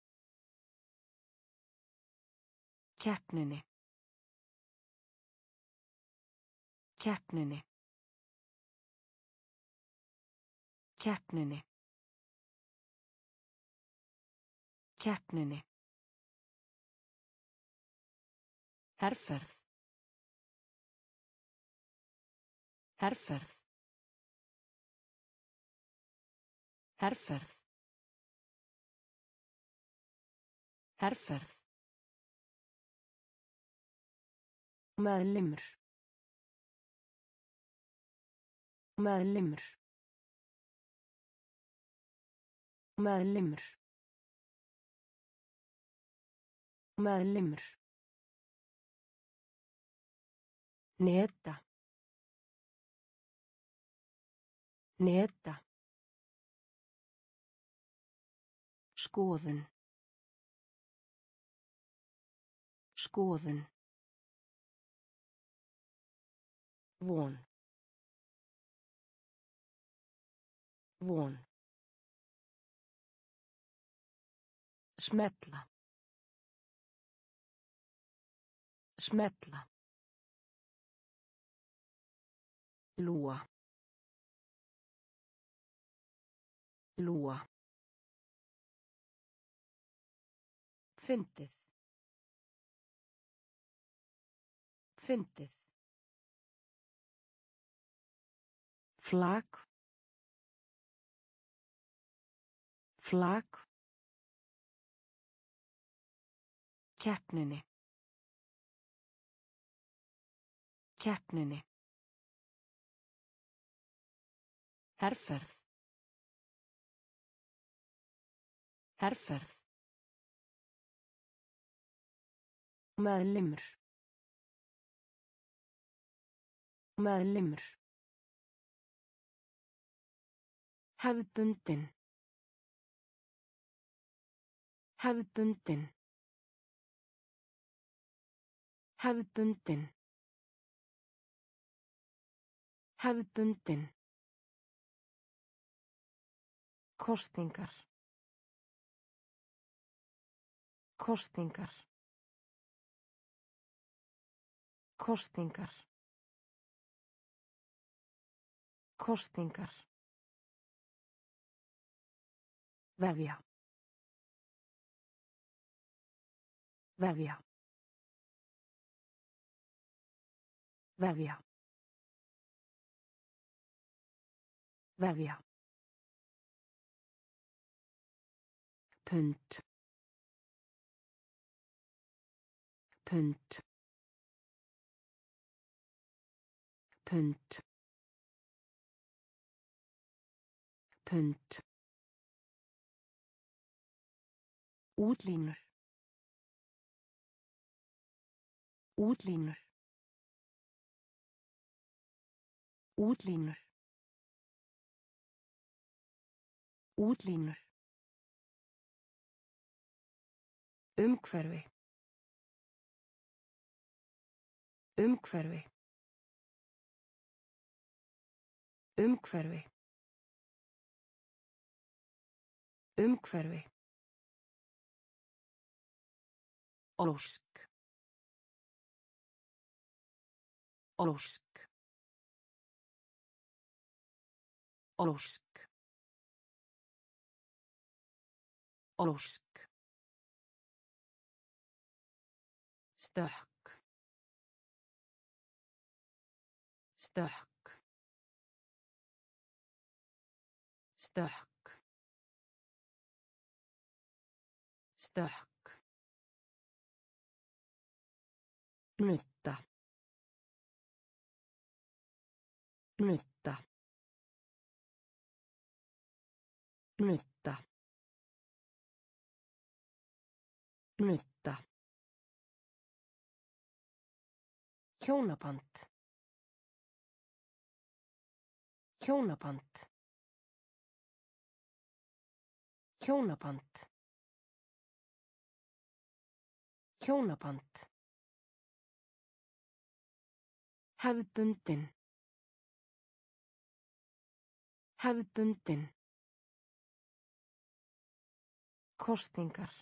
Keppninni. Keppninni. Keppninni. Keppninni. Herferð. Herferð. Herferð. Herferð. Meðlimur. Meðlimur. Meðlimur. Meðlimur. Neta. Neta. Skoðun. Skoðun. Von. Von. Smetla. Smetla. Lúa. Lúa. Fyndið. Fyndið. Flak. Flak. Keppninni. Keppninni. Herferð. Herferð. Meðlimur. Meðlimur. Hefðbundin. Hefðbundin. Hefðbundin. Hefðbundin. Kosningar. Kosningar. Kosningar. Kosningar. Vefja. Vefja. Vefja. Vefja. Pund. Pund. Pund. Pund. Útlínur. Útlínur. Útlínur. Útlínur. Umhverfi. Umhverfi. Umhverfi. Umhverfi. Ósk. Ósk. Ósk. Ósk. Stökk. Stökk. Stökk. Stökk. Nutta. Nutta. Nutta. Nutta. Hjónaband. Hjónaband. Hjónaband. Hjónaband. Hefðbundin. Hefðbundin. Kosningar.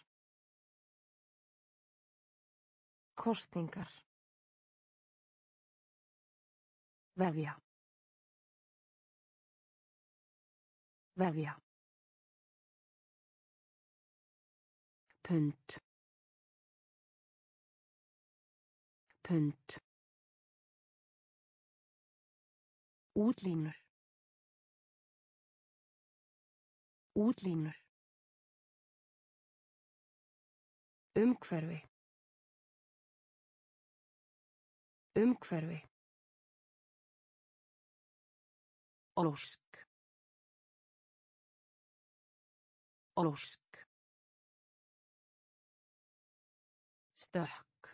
Kosningar. Vefja. Vefja. Pund. Pund. Útlínur. Útlínur. Umhverfi. Umhverfi. Ósk. Ósk. Stökk.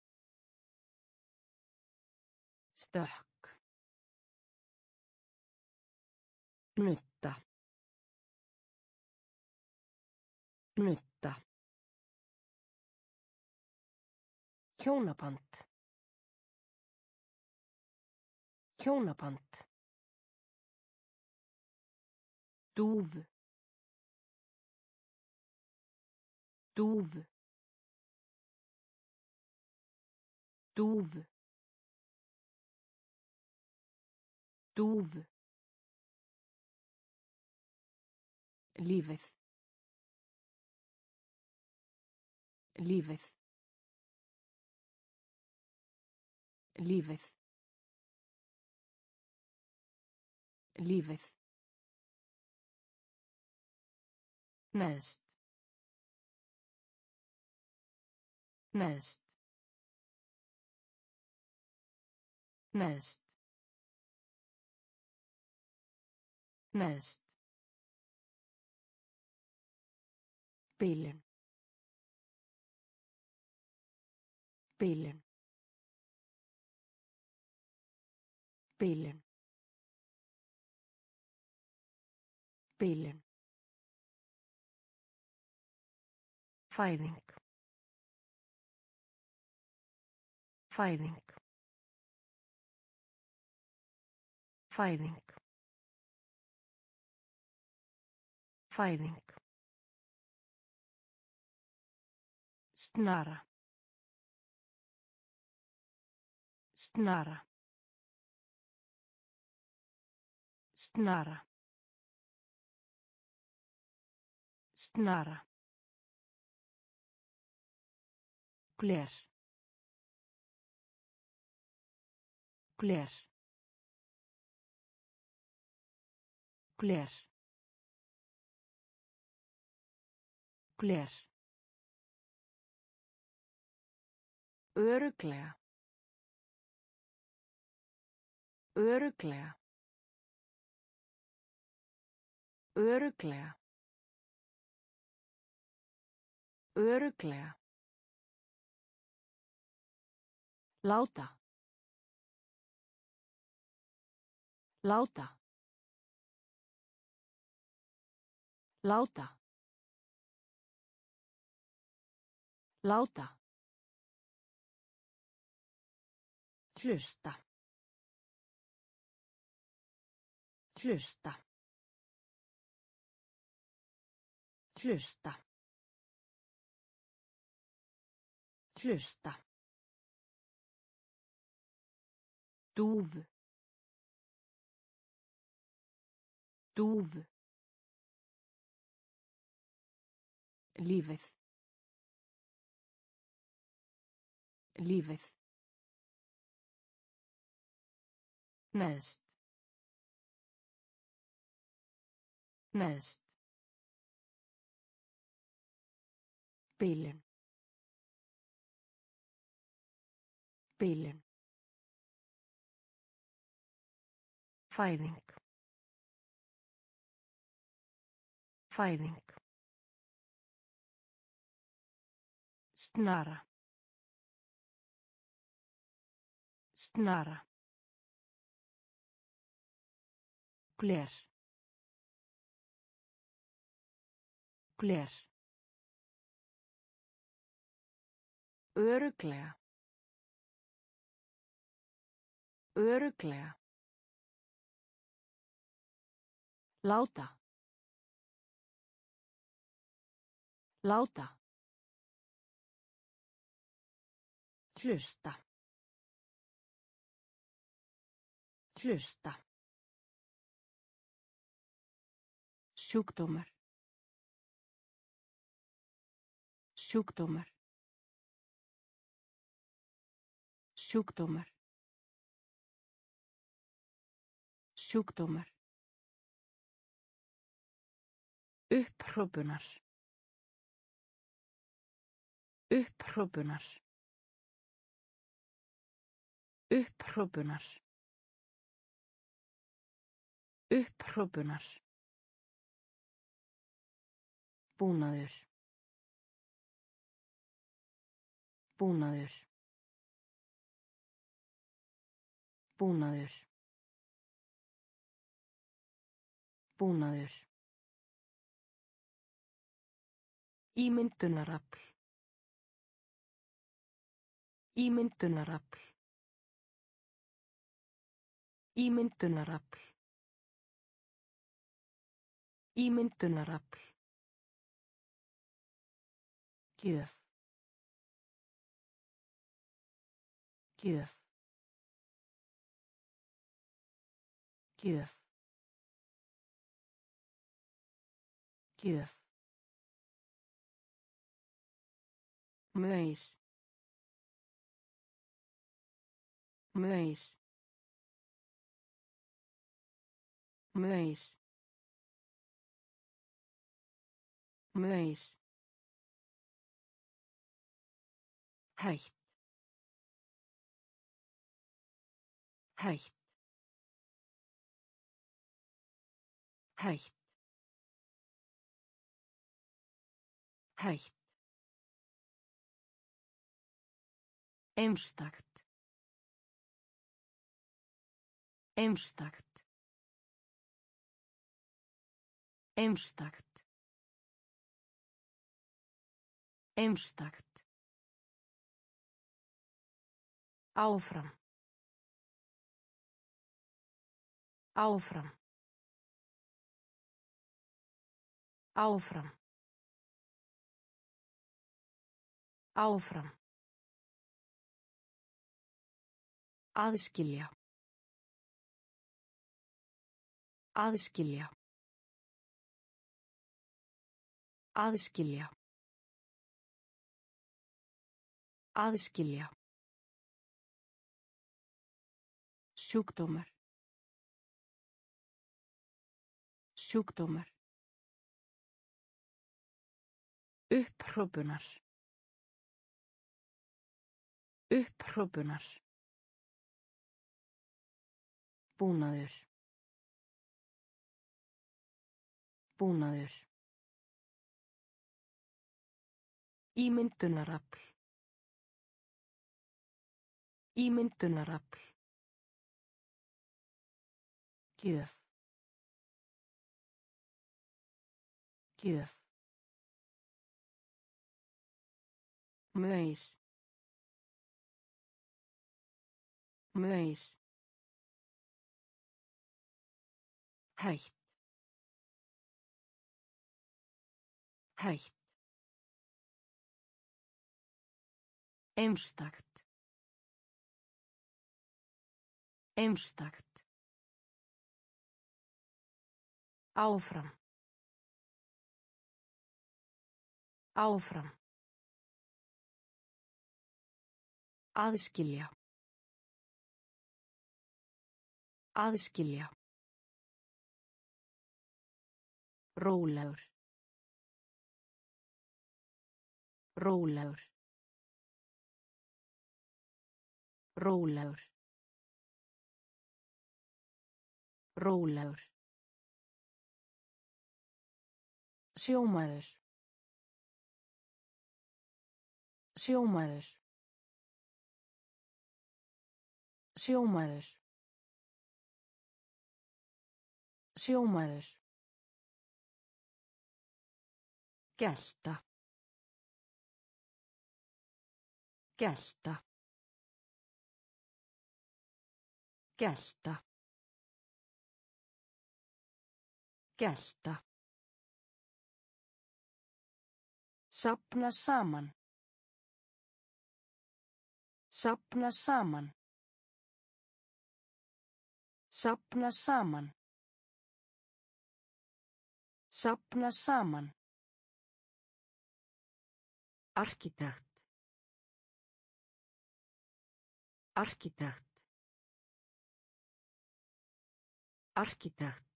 Stökk. Nutta. Nutta. Hjónaband. Hjónaband. Dúfu. Dúfu. Dúfu. Dúfu. Lífið. Lífið. Lífið. Lífið. Neðst. Neðst. Neðst. Neðst. Bilun. Bilun. Bilun. Bilun. Fæðing. Fæðing. Fæðing. Fæðing. Snara. Snara. Snara. Snara. Gler. Gler. Gler. Gler. Örugglega. Örugglega. Örugglega. Örugglega. Láta. Láta. Láta. Láta. Hlusta. Hlusta. Hlusta. Hlusta. Dúfu. Dúfu. Lífið. Lífið. Neðst. Neðst. Bilun. Bilun. Fæðing. Fæðing. Snara. Snara. Gler. Gler. Örugglega. Örugglega. Láta. Láta. Hlusta. Hlusta. Sjúkdómar. Sjúkdómar. Sjúkdómar. Sjúkdómar. Upphrópunar. Upphrópunar. Upphrópunar. Upphrópunar. Búnaður. Búnaður. Búnaður. Búnaður. Ímyndunarafl. Ímyndunarafl. Ímyndunarafl. Ímyndunarafl. Gjöf. Gjöf. Gjöf. Gjöf. Maur. Maur. Maur. Maur. Hætt. Hætt. Hætt. Hætt. Einstakt. Einstakt. Einstakt. Einstakt. Áfram. Áfram. Áfram. Áfram. Aðskilja. Aðskilja. Aðskilja. Aðskilja. Sjúkdómar. Sjúkdómar. Upphrópunar. Upphrópunar. Búnaður. Búnaður. Ímyndunarafl. Ímyndunarafl. Gjöf. Gjöf. Maur. Maur. Hætt. Hætt. Einstakt. Einstakt. Áfram. Áfram. Aðskilja. Aðskilja. Rólegur. Rólegur. Rólegur. Rólegur. Sjómaður. Sjómaður. Sjómaður. Sjómaður. Gelta. Gelta. Gelta. Gelta. Safna saman. Safna saman. Safna saman. Safna saman. Arkitekt. Arkitekt. Arkitekt.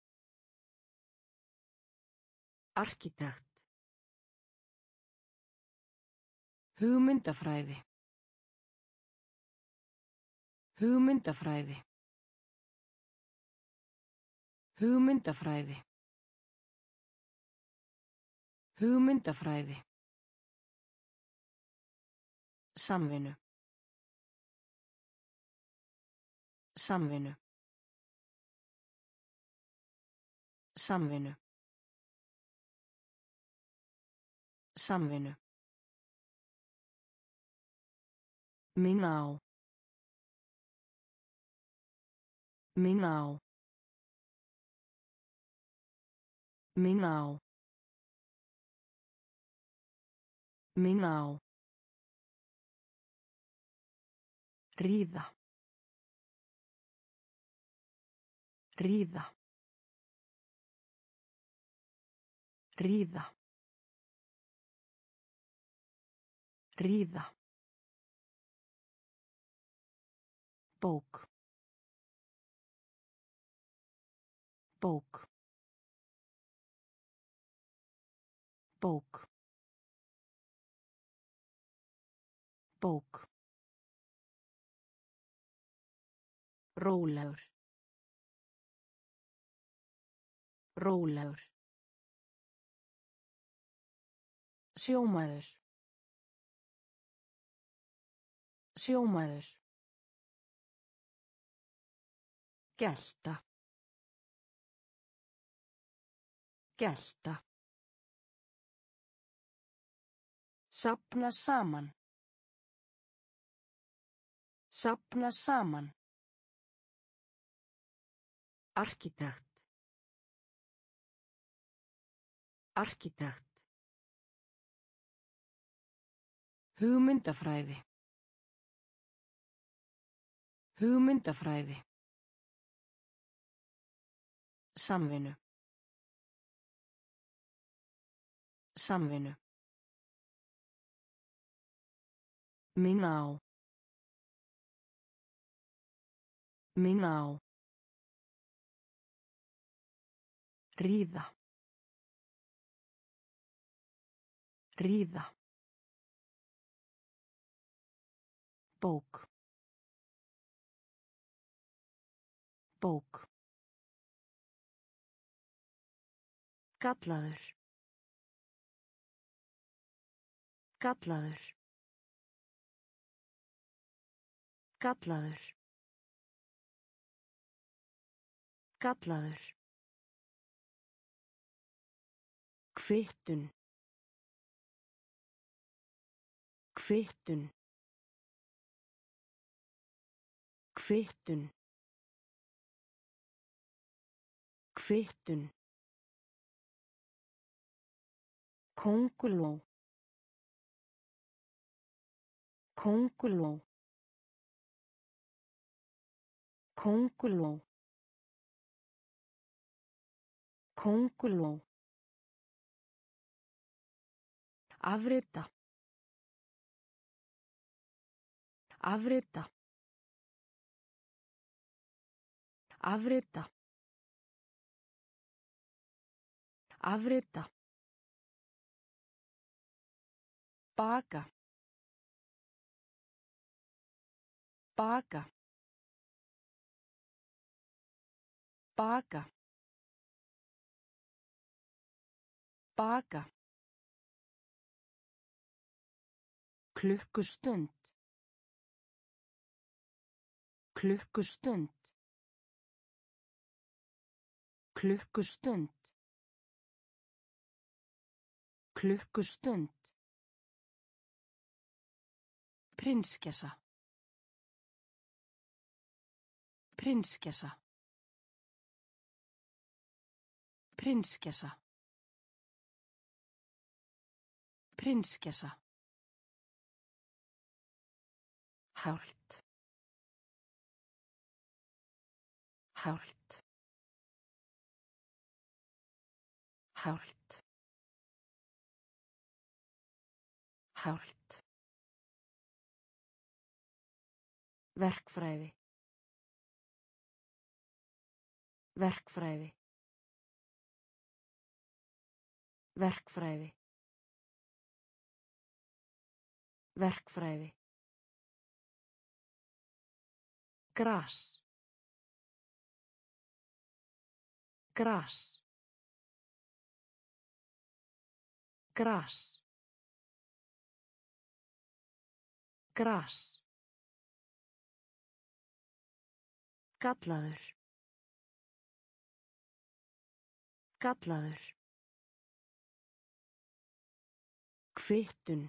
Arkitekt. Hugmyndafræði. Hugmyndafræði. Hugmyndafræði. Hugmyndafræði. Samvinnu. Samvinnu. Samvinnu. Samvinnu. Minna á. Minna á. Minna á. Minna á. Ríða. Ríða. Ríða. Ríða. Bók. Bók. Bók. Bók. Rólegur. Rólegur. Sjómaður. Sjómaður. Gelta. Gelta. Safna saman. Safna saman. Arkitekt. Arkitekt. Hugmyndafræði. Hugmyndafræði. Samvinnu. Samvinnu. Minna á. Minna á. Ríða. Ríða. Bók. Bók. Gallaður. Gallaður. Gallaður. Gallaður. Kvittun. Kvittun. Kvittun. Kvittun. Könguló. Könguló. Könguló. Könguló. Afrita. Afrita. Afrita. Afrita. Baka. Baka. Baka. Baka. Klukkustund. Klukkustund. Klukkustund. Klukkustund. Prinskessa. Prinskessa. Prinskessa. Prinskessa. Hált. Hált. Hált. Hált. Verkfræði. Verkfræði. Verkfræði. Verkfræði. Gras. Gras. Gras. Gras. Gallaður. Gallaður. Kvittun.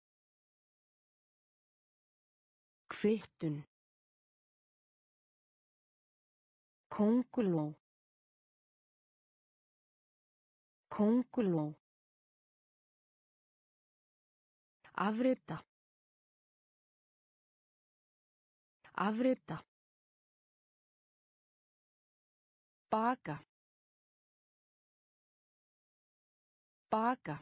Kvittun. Könguló. Könguló. Afrita. Afrita. Baka. Baka.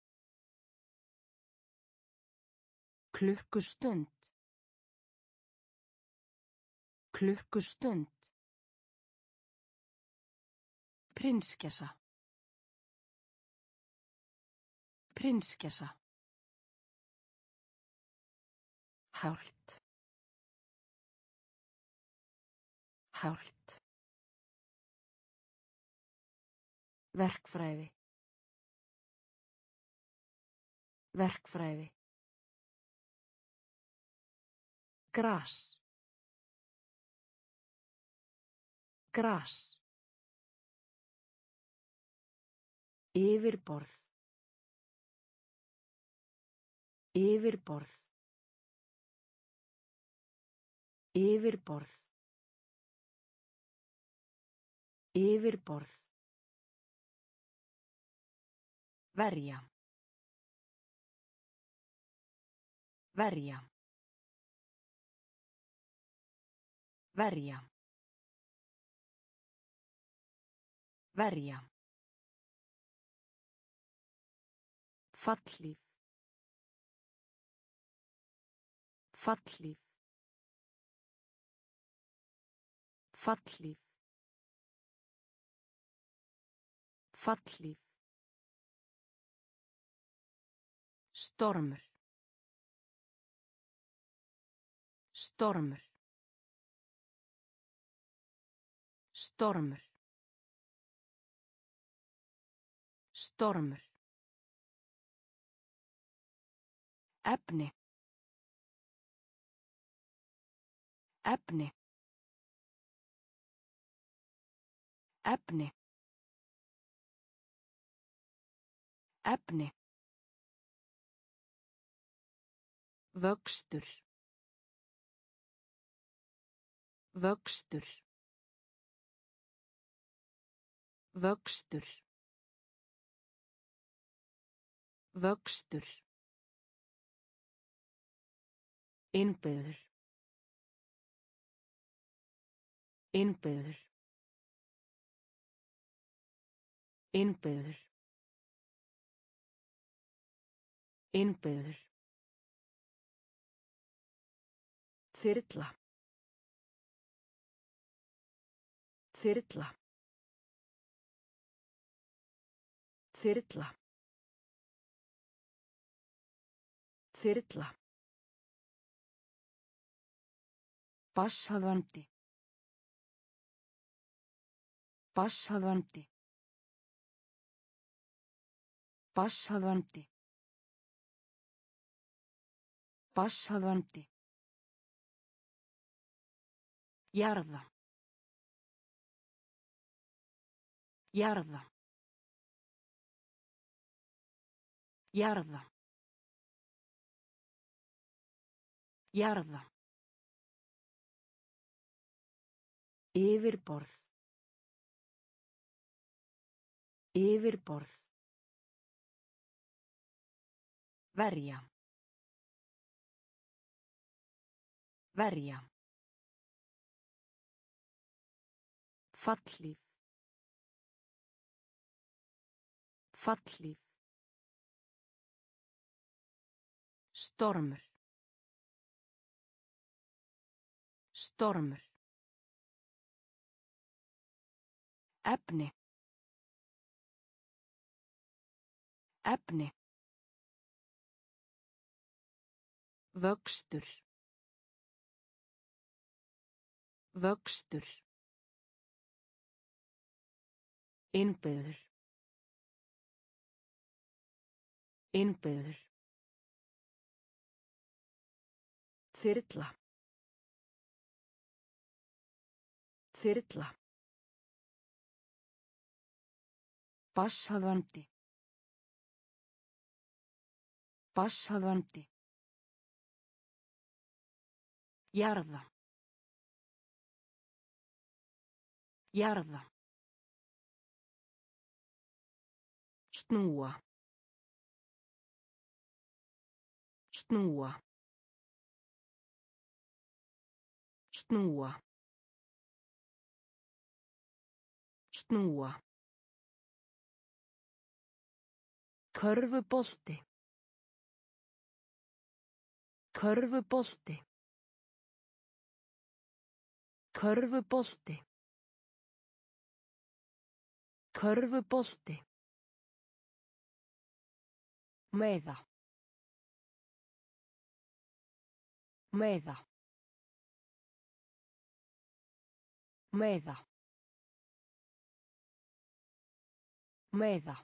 Klukkustund. Klukkustund. Prinskessa. Prinskessa. Hált. Hált. Verkfræði. Verkfræði. Gras. Gras. Yfirborð. Yfirborð. Yfirborð. Yfirborð. Verja. Verja. Verja. Verja. Fallhlíf. Fallhlíf. Fallhlíf. Fallhlíf. Stormur. Stormur. Stormur. Stormur. Efni. Efni. Efni. Efni. Vöxtur. Vöxtur. Vöxtur. Vöxtur. Innbyggður. Innbyggður. Innbyggður. Innbyggður. Þyrla. Þyrla. Þyrla. Þyrla. Basshöfðandi. Basshöfðandi. Basshöfðandi. Basshöfðandi. Jarða. Jarða. Jarða. Jarða. Yfirborð. Yfirborð. Verja. Verja. Fallhlíf. Fallhlíf. Stormur. Stormur. Efni. Efni. Vöxtur. Vöxtur. Innbyggður. Innbyggður. Þyrla. Þyrla. Basshöfðandi. Basshöfðandi. Jarða. Jarða. Snúa. Snúa. Snúa. Snúa. Körfubolti. Körfubolti. Körfubolti. Körfubolti. Meiða. Meiða. Meiða. Meiða.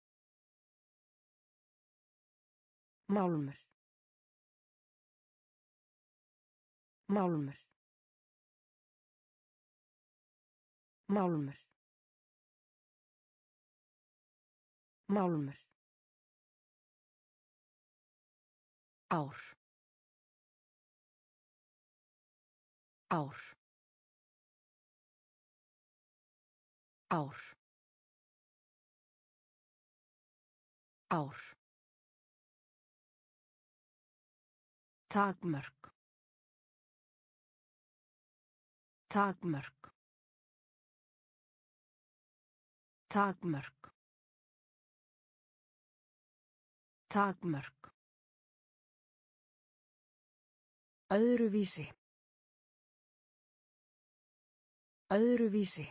Málmur. Málmur. Málmur. Málmur. Ár. Ár. Ár. Ár. Takmörk. Takmörk. Takmörk. Takmörk. Öðruvísi. Öðruvísi.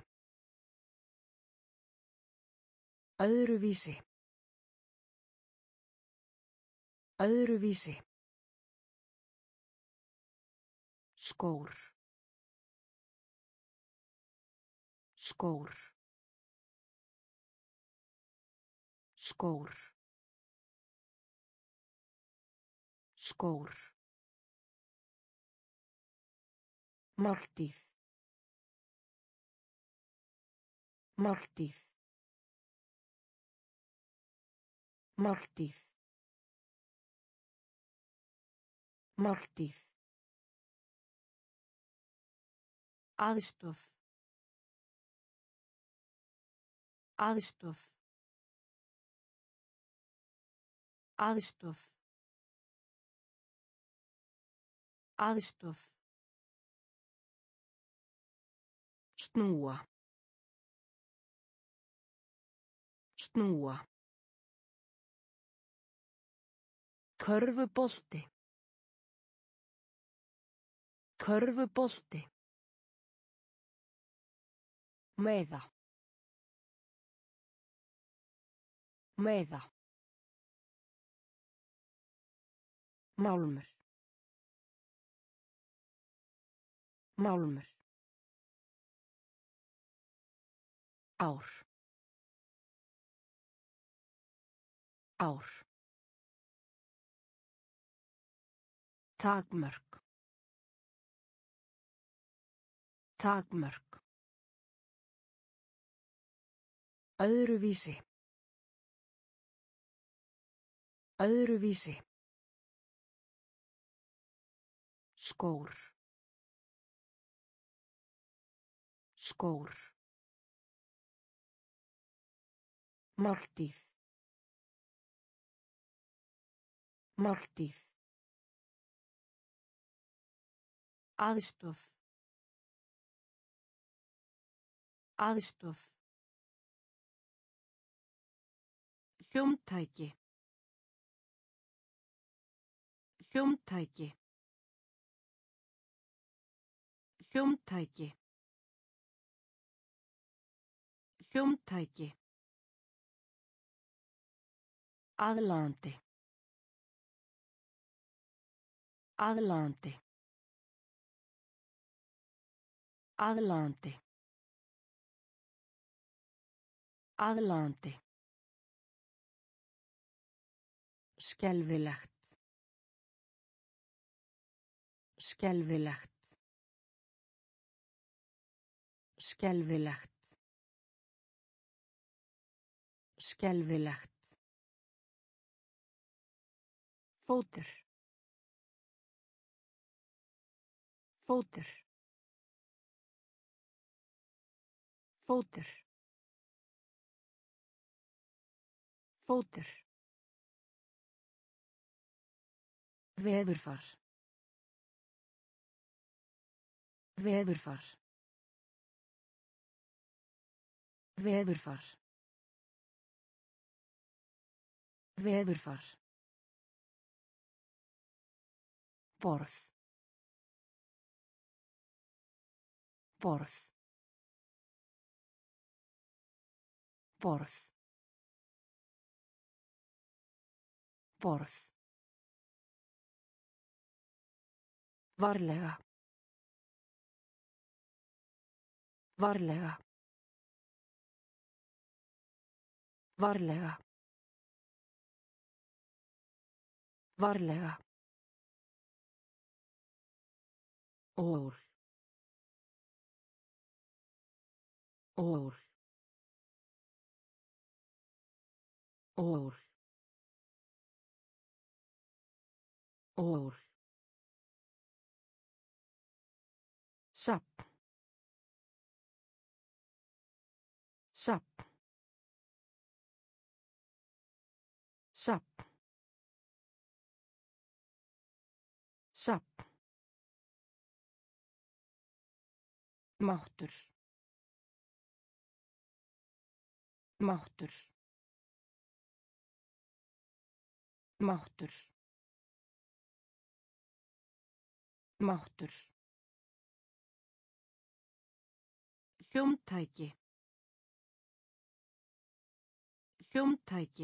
Öðruvísi. Öðruvísi. Skór. Skór. Skór. Skór. Máltíð. Máltíð. Máltíð. Máltíð. Aðstoð. Aðstoð. Aðstoð. Aðstoð. Snúa. Snúa. Körfubolti. Körfubolti. Meiða. Meiða. Málmur. Málmur. Ár. Ár. Takmörk. Takmörk. Öðruvísi. Öðruvísi. Skór. Skór. Máltíð. Máltíð. Aðstoð. Aðstoð. Hljómtæki. Hljómtæki. Hljómtæki. Hljómtæki. Aðlaðandi. Aðlaðandi. Aðlaðandi. Aðlaðandi. Skelfilegt. Skelfilegt. Skelfilegt. Skelfilegt. Fótur. Fótur. Fótur. Fótur. Veðurfar. Veðurfar. Veðurfar. Veðurfar. Borð. Borð. Borð. Borð. Varlega. Varlega. Varlega. Varlega. Ól. Ól. Ól. Ól. Safn. Safn. Safn. Safn. Máttur. Máttur. Máttur. Máttur. Hljómtæki. Hljómtæki.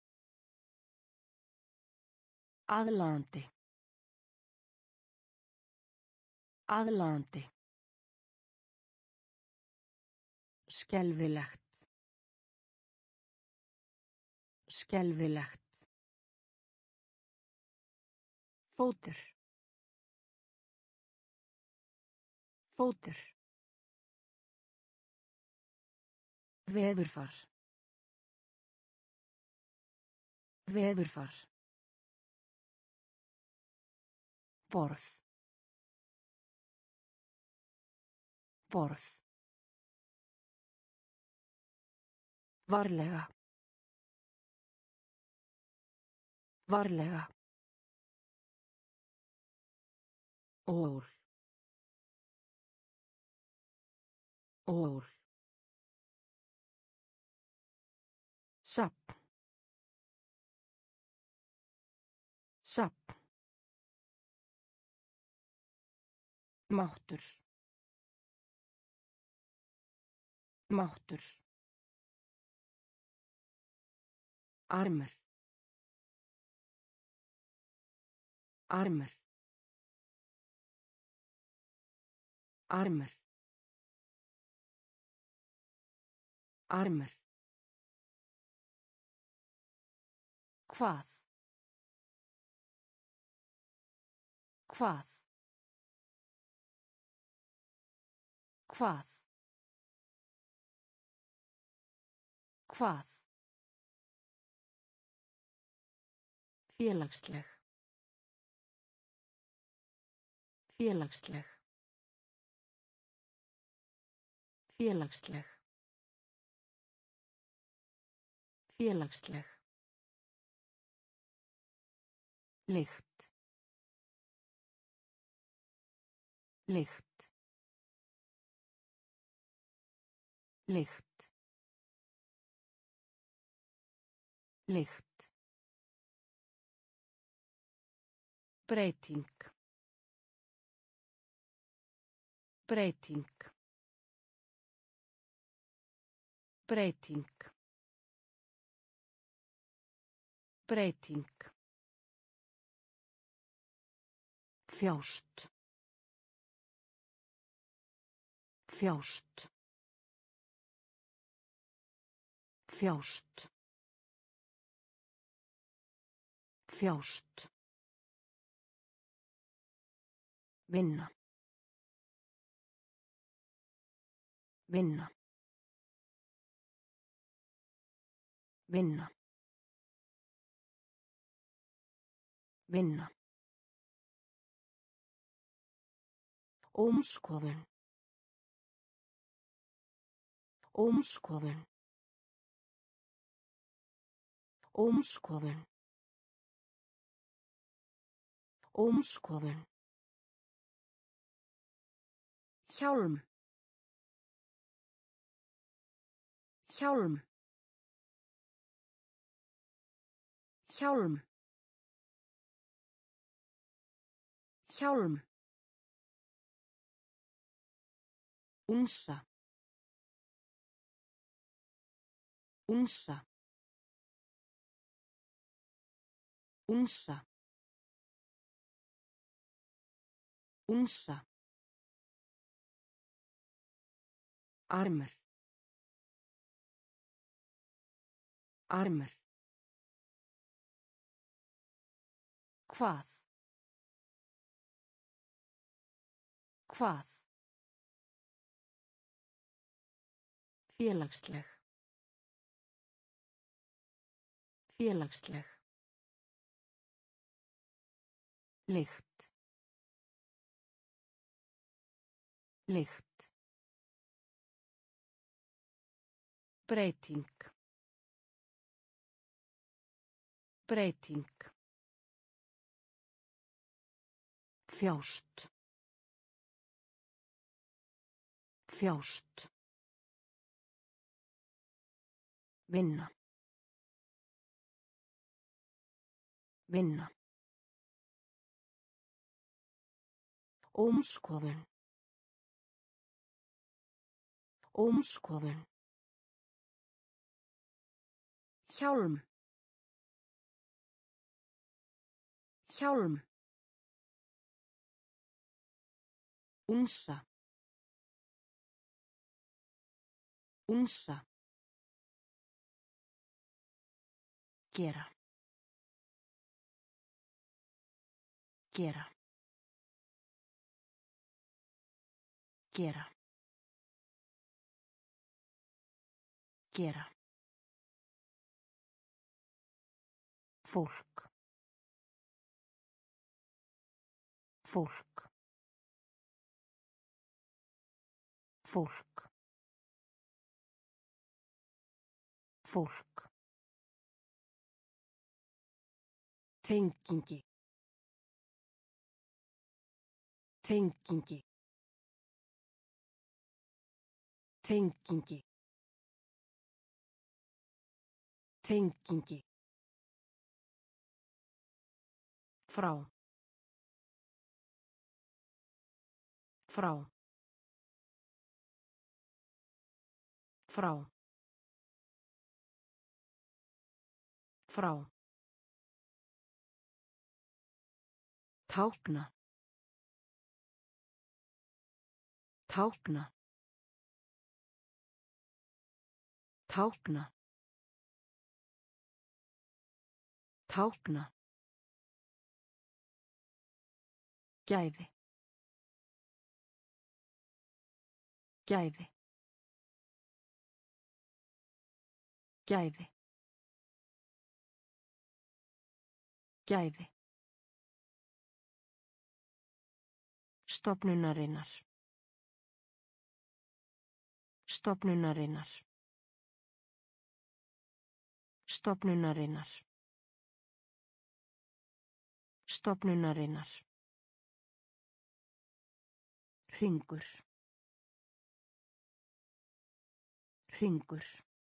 Aðlaðandi. Aðlaðandi. Skelfilegt. Skelfilegt. Fótur. Fótur. Veðurfar. Veðurfar. Borð. Borð. Varlega. Varlega. Ól. Ól. Safn. Safn. Máttur. Máttur. Armur. Armur. Armur. Armur. Hvað? Hvað? Hvað? Hvað? Félagsleg. Félagsleg. Félagsleg. Félagsleg. Lykt. Lykt. Lykt. Lykt. Breyting. Breyting. Breyting. Breyting. Þjást. Þjást. Þjást. Þjást. Vinna. Vinna. Vinna. Vinna. Ómskoðun. Ómskoðun. Ómskoðun. Ómskoðun. Hjálm. Hjálm. Hjálm. Hjálm. Unsa. Unsa. Unsa. Unsa. Armur. Armur. Hvað? Hvað? Félagsleg. Félagsleg. Lykt. Lykt. Breyting. Breyting. Þjást. Þjást. Vinna. Vinna. Ómskoðun. Ómskoðun. Hjálm. Hjálm. Unsa. Unsa. Gera. Gera. Gera. Gera. Fólk. Fólk. Fólk. Fólk. Tengingi. Tengingi. Tengingi. Tengingi. Frá. Frá. Frá. Frá. Tákna. Tákna. Tákna. Tákna. Gæði. Gæði. Gæði. Gæði. Stofnunarinnar. Stofnunarinnar. Stofnunarinnar. Stofnunarinnar. Hringur. Hringur.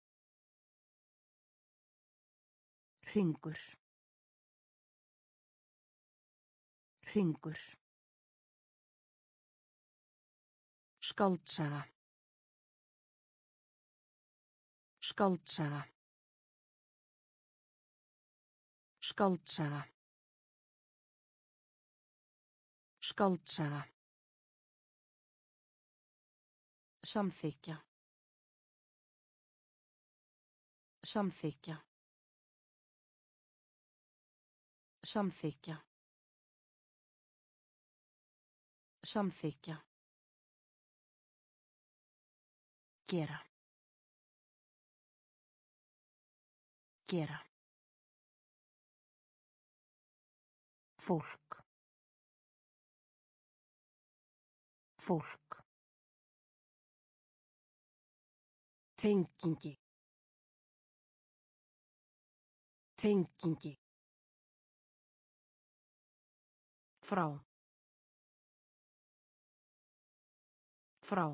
Hringur. Hringur. Skáldsaga. Skáldsaga. Skáldsaga. Skáldsaga. Samþykkja. Samþykkja. Samþykkja. Samþykkja. Gera. Gera. Fólk. Fólk. Tengingi. Tengingi. Frá. Frá.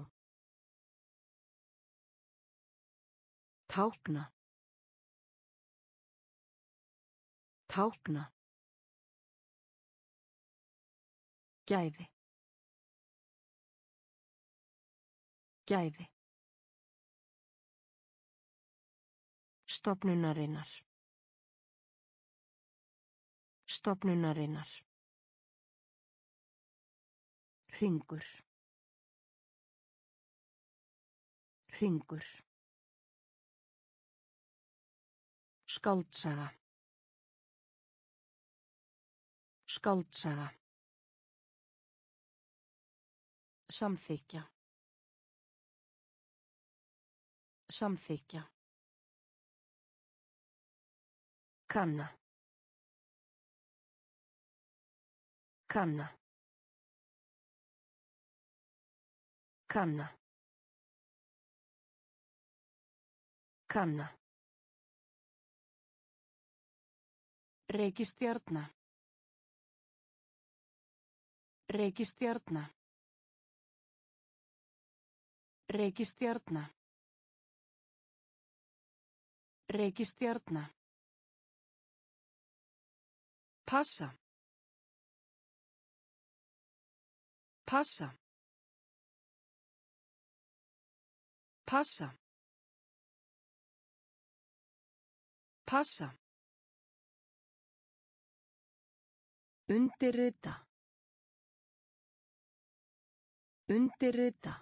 Tákna. Tákna. Gæði. Gæði. Stofnunarinnar. Stofnunarinnar. Hringur. Hringur. Skáldsaga. Skáldsaga. Samþykkja. Samþykkja. Kanna. Kanna. Kanna. Kanna. Reikistjarna. Reikistjarna. Reikistjarna. Reikistjarna. Passa. Passa. Passa. Passa. Undirrita. Undirrita.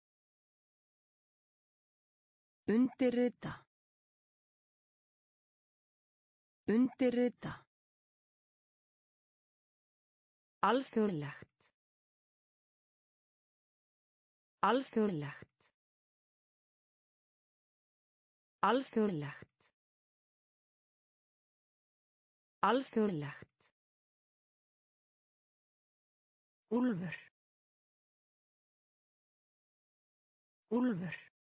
Undirrita. Undirrita. Alþjóðlegt. Alþjóðlegt. Alþjóðlegt. Alþjóðlegt. Úlfur. Úlfur.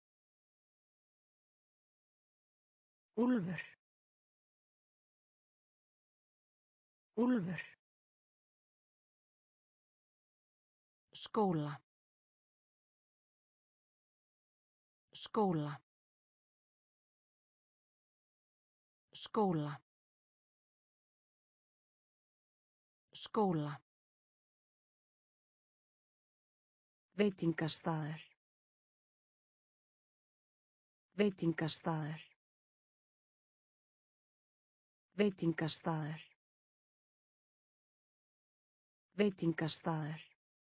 Úlfur. Úlfur. Skóla. Skóla. Skóla. Skóla. Veitingastaður. Veitingastaður. Veitingastaður. Veitingastaður.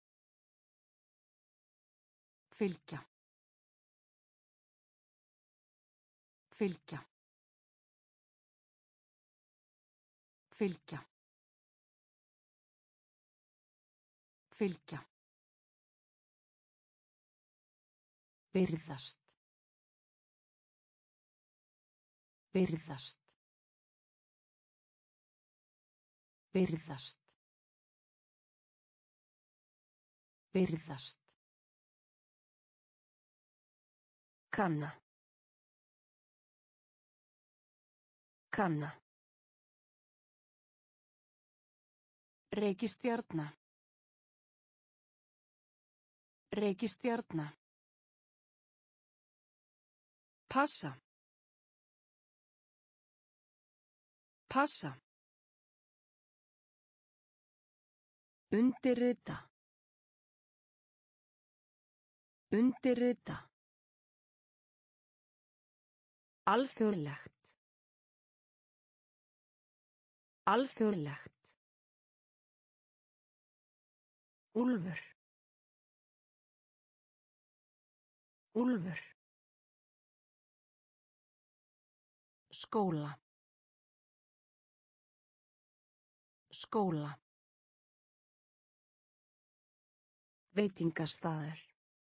Fylgja. Fylgja. Fylgja. Fylgja. Virðast. Virðast. Virðast. Virðast. Kanna. Kanna. Reikistjarna. Reikistjarna. Passa. Passa. Undirrita. Undirrita. Alþjóðlegt. Alþjóðlegt. Úlfur. Úlfur. Skóla. Skóla. Veitingastaður.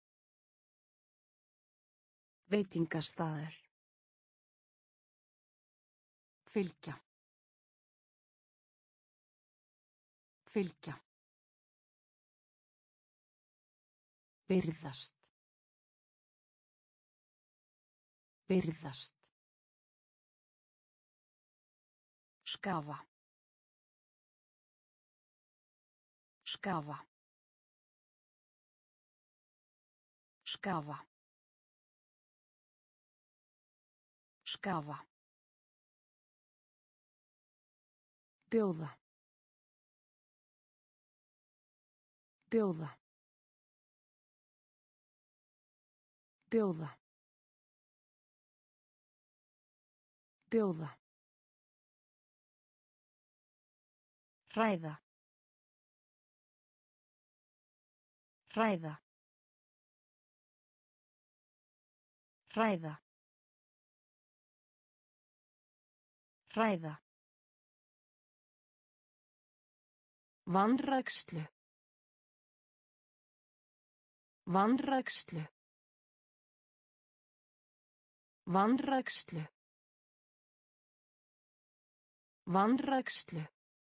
Veitingastaður. Fylgja. Fylgja. Virðast. Virðast. Skafa. Skafa. Skafa. Skafa. Bjóða. Bjóða. Bjóða. Bjóða. Hræða. Hræða. Hræða. Hræða. Vanrækslu. Vanrækslu. Vanrækslu. Vanrækslu.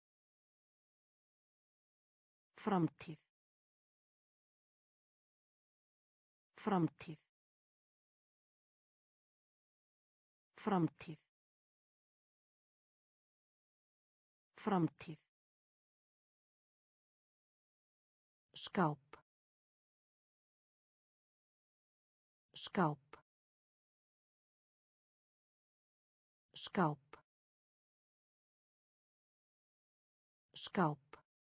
Framtíð. Framtíð. Framtíð. Framtíð. Skáp. Skáp. Skáp. Skáp.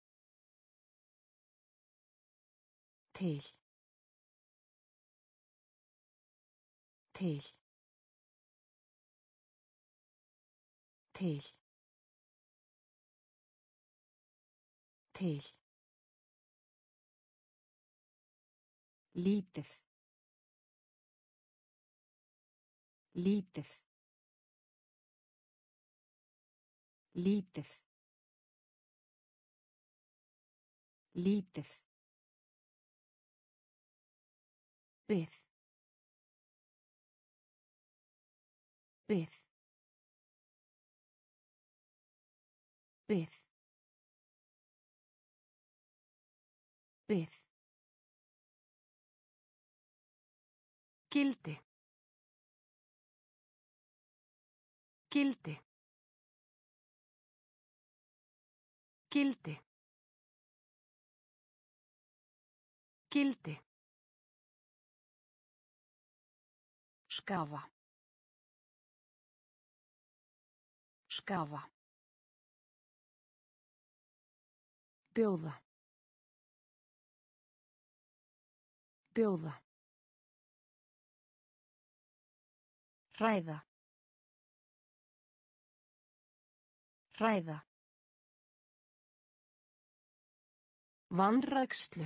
Til. Til. Til. Til. Lítið. Lítið. Lítið. Lítið. Við. Við. Við. Við. Gildi. Gildi. Gildi. Gildi. Skafa. Skafa. Bjóða. Bjóða. Hræða. Hræða. Vanrækslu.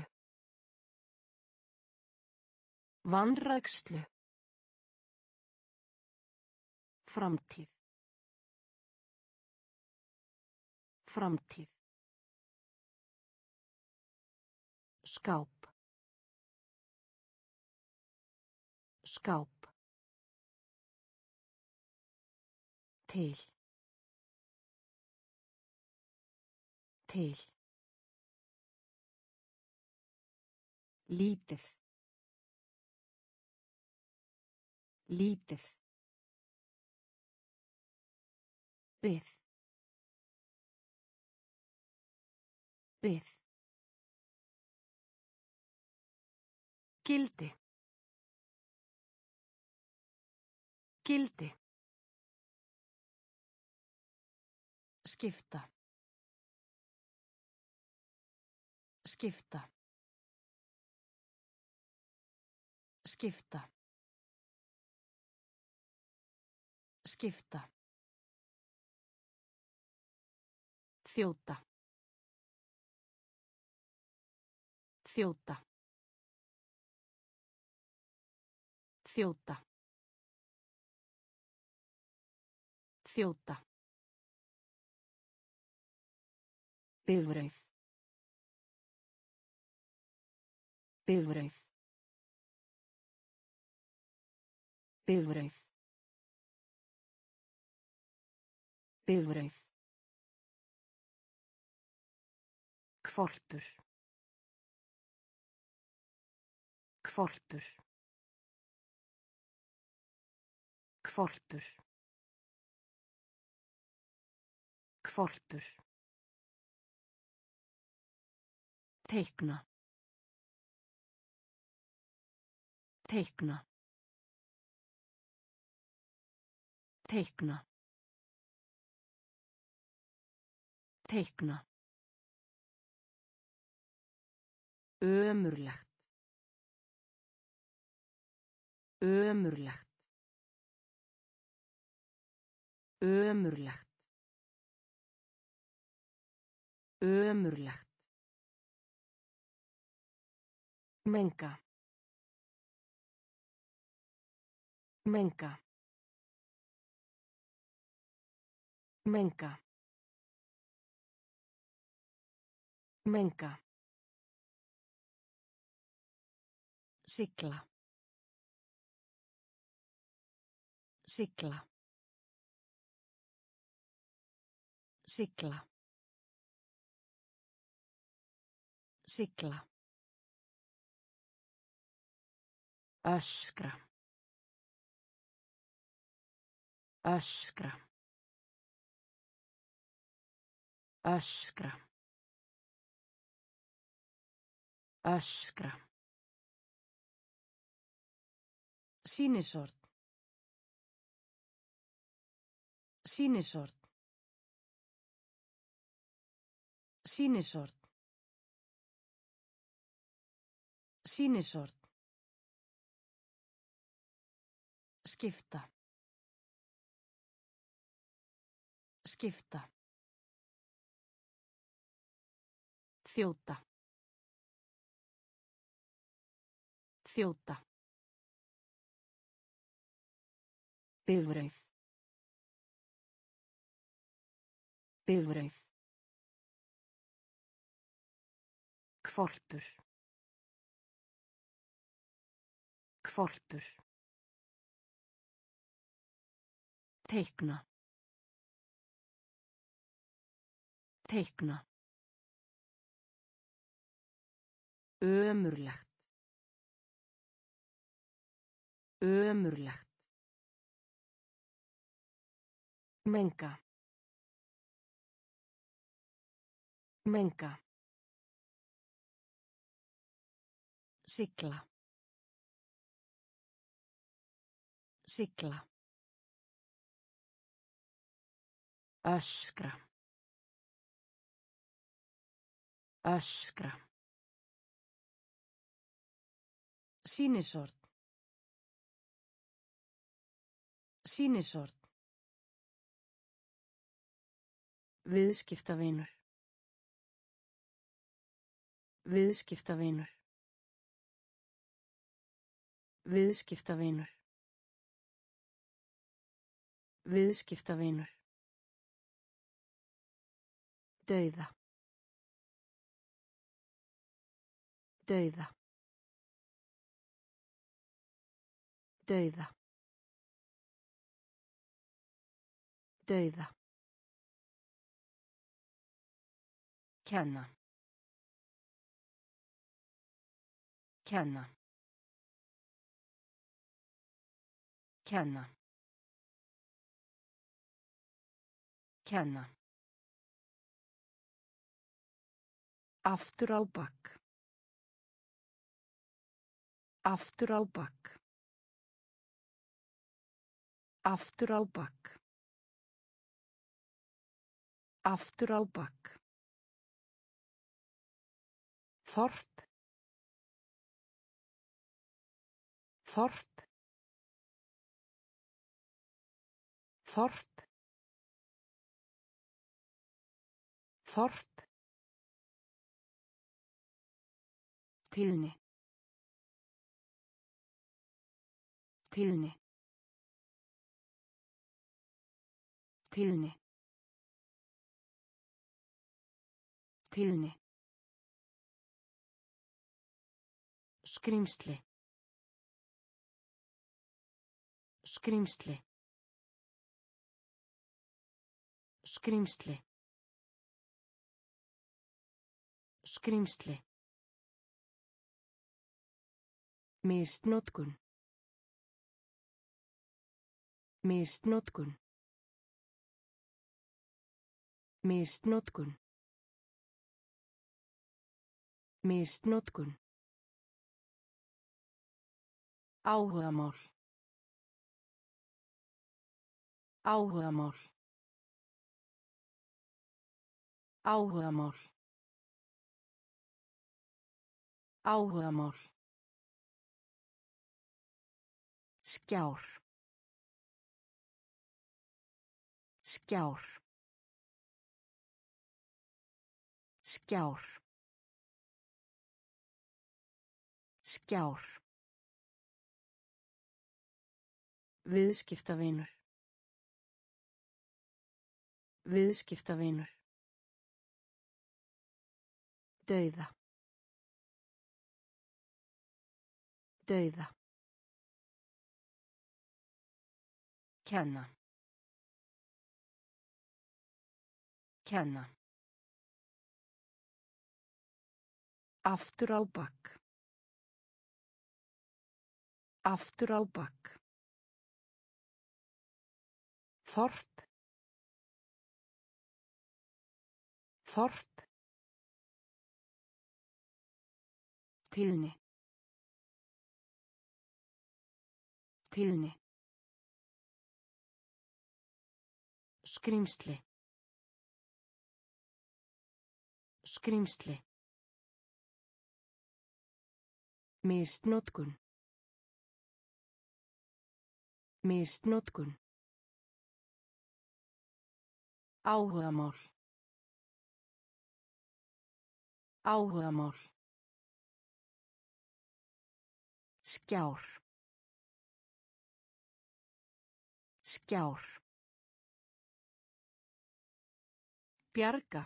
Vanrækslu. Framtíð. Framtíð. Skáp. Skáp. Til. Til. Lítið. Lítið. Við. Við. Gildi. Gildi. Skipta. Skipta. Skipta. Skipta. Þjóta. Þjóta. Þjóta. Þjóta. Bifreið. Bifreið. Bifreið. Bifreið. Hvolpur. Hvolpur. Hvolpur. Hvolpur. Teikna. Teikna. Teikna. Teikna. Ömurlegt. Ömurlegt. Ömurlegt. Ömurlegt. Menga. Menga. Menga. Menga. Sigla. Sigla. Sigla. Sigla. Öskra. Öskra. Öskra. Öskra. Sýnishorn. Sýnishorn. Sýnishorn. Sýnishorn. Skipta. Skipta. Þjóta. Þjóta. Bifreið. Bifreið. Hvolpur. Hvolpur. Teikna. Teikna. Ömurlegt. Ömurlegt. Menga. Menga. Sigla. Sigla. Öskra. Öskra. Sýnishorn. Sýnishorn. Viðskiptavinur. Viðskiptavinur. Viðskiptavinur. Viðskiptavinur. Dauða. Dauða. Dauða. Dauða. Kenna. Kenna. Kenna. Kenna. Aftur á bak. Aftur á bak. Aftur á bak. Aftur á bak. Þorp. Þorp. Þorp. Þorp. Tíðni. Tíðni. Tíðni. Tíðni. Skrímsli. Skrímsli. Skrímsli. Skrímsli. Misnotkun. Misnotkun. Misnotkun. Misnotkun. Áhugamál. Áhugamál. Áhugamál. Áhugamál. Skjár. Skjár. Skjár. Skjár. Viðskiptavinur. Viðskiptavinur. Dauða. Dauða. Kenna. Kenna. Aftur á bak. Aftur á bak. Þorp. Þorp. Tíðni. Tíðni. Skrímsli. Skrímsli. Misnotkun. Misnotkun. Áhugamál. Áhugamál. Skjár. Skjár. Bjarga.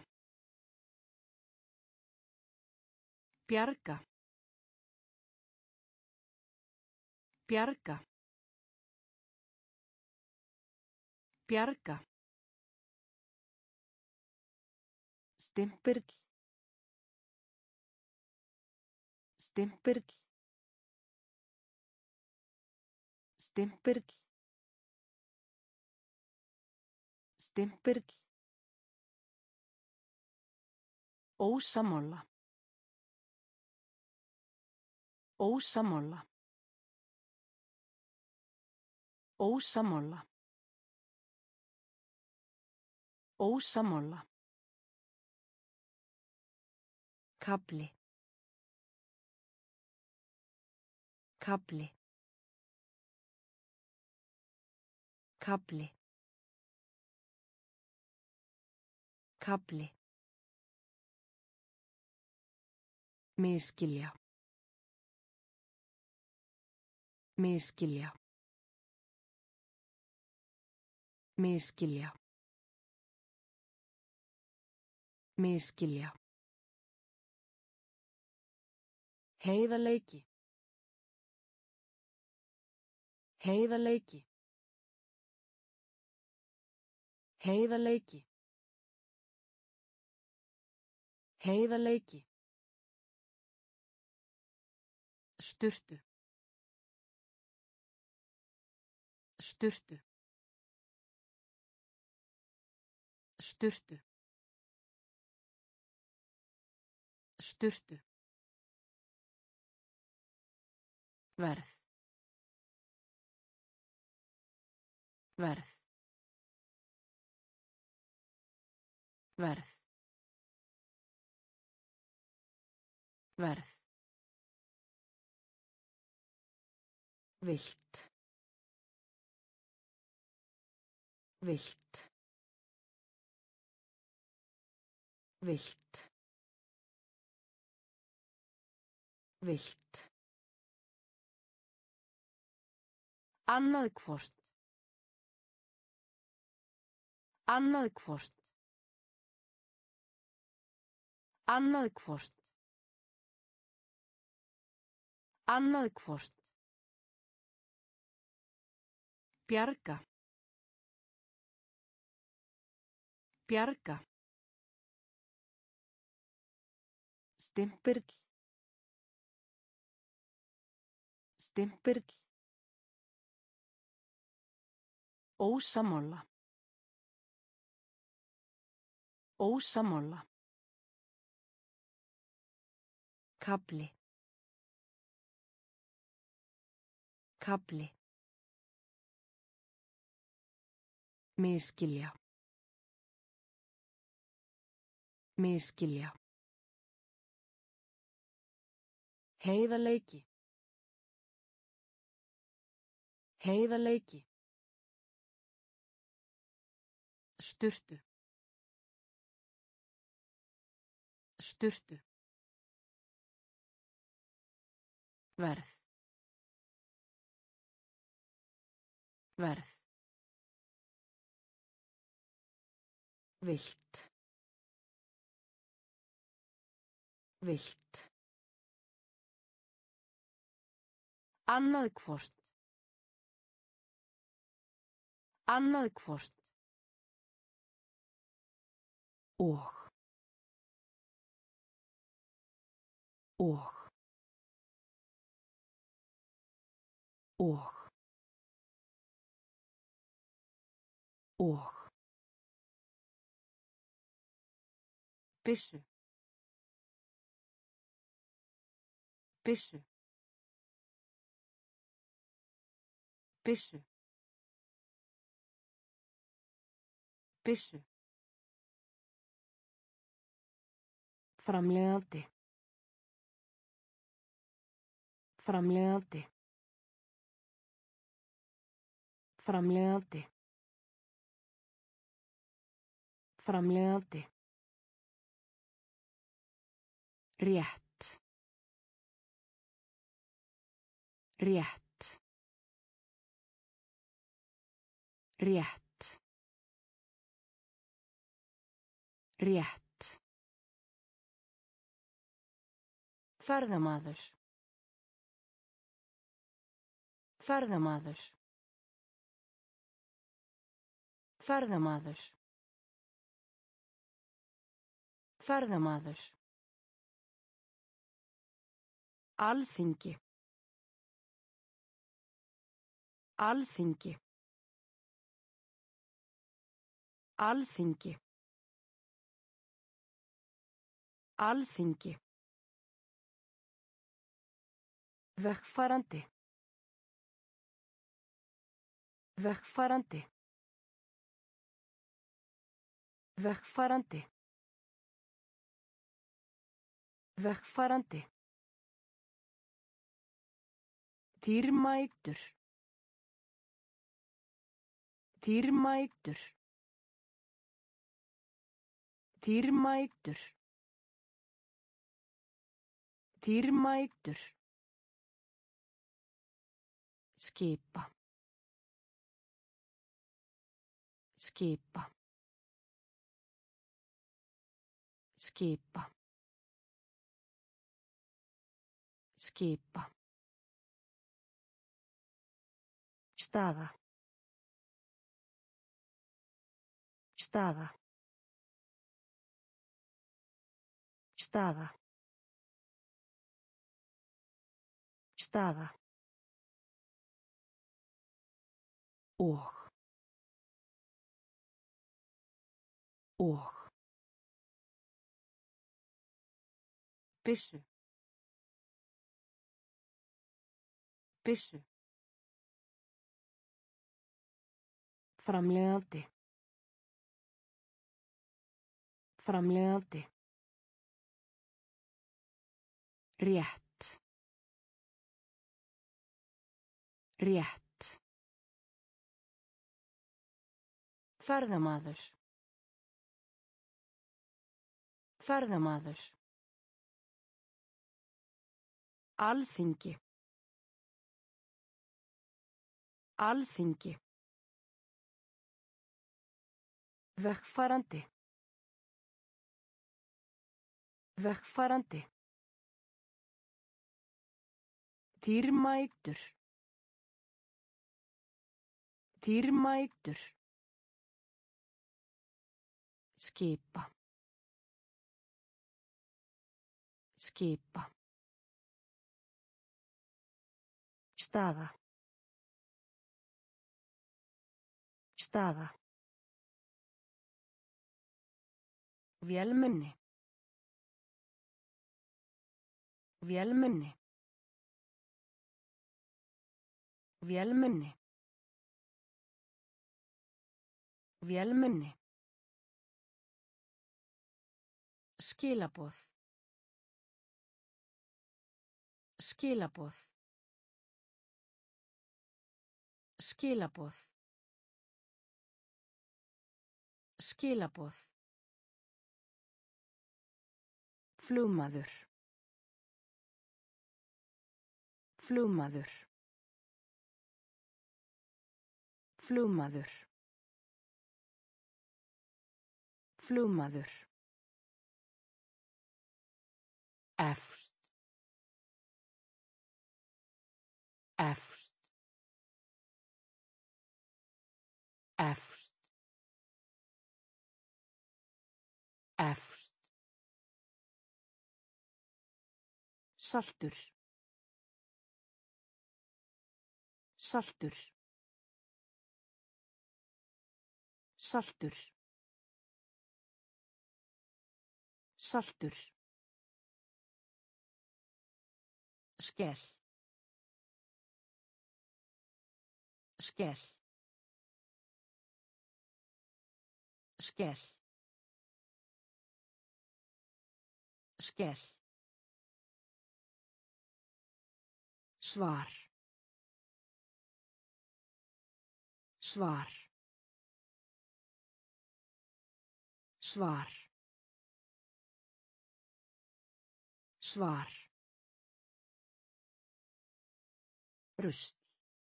Bjarga. Bjarga. Bjarga. Stimpill. Stimpill. Stimpill. Stimpill. Ósammála. Ósammála. Ósammála. Ósammála. Kafli. Kafli. Kafli. Kafli. Misskilja. Misskilja. Misskilja. Misskilja. Heiðarleiki. Heiðarleiki. Heiðarleiki. Heiðarleiki. Sturtu. Sturtu. Sturtu. Sturtu. Verð. Verð. Verð. Verð. Vilt. Vilt. Vilt. Vilt. Annað hvort. Annað hvort. Annað hvort. Annað hvort. Bjarga. Bjarga. Stimpill. Stimpill. Ósammála. Ósammála. Kafli. Kafli. Misskilja. Misskilja. Heiðarleiki. Heiðarleiki. Sturtu. Sturtu. Verð. Verð. Vilt. Vilt. Annað hvort. Annað hvort. Og. Og. Og. Og. Byssu. Byssu. Byssu. Byssu. Framleiðandi. Framleiðandi. Framleiðandi. Framleiðandi. Rétt. Rétt. Rétt. Rétt. Ferðamaður. Ferðamaður. Ferðamaður. Ferðamaður. Alþingi. Alþingi. Alþingi. Alþingi. Vegfarandi. Vegfarandi. Vegfarandi. Vegfarandi. Dýrmætur. Dýrmætur. Dýrmætur. Dýrmætur. Skipa. Skipa. Skipa. Skipa. Staða. Staða. Staða. Staða. Og. Og. Byssu. Byssu. Framleiðandi. Framleiðandi. Rétt. Rétt. Ferðamaður. Ferðamaður. Alþingi. Alþingi. Vegfarandi. Vegfarandi. Dýrmætur. Dýrmætur. Skipa. Skipa. Staða. Staða. Vélmenni. Vélmenni. Vélmenni. Vélmenni. Skilaboð. Skilaboð. Skilaboð. Skilaboð. Flugmaður. Flugmaður. Flugmaður. Flugmaður. Efst. Efst. Efst. Efst. Saltur. Saltur. Saltur. Saltur. Skell. Skell. Skell. Skell. Svar. Svar. Svar. Svar. Rust.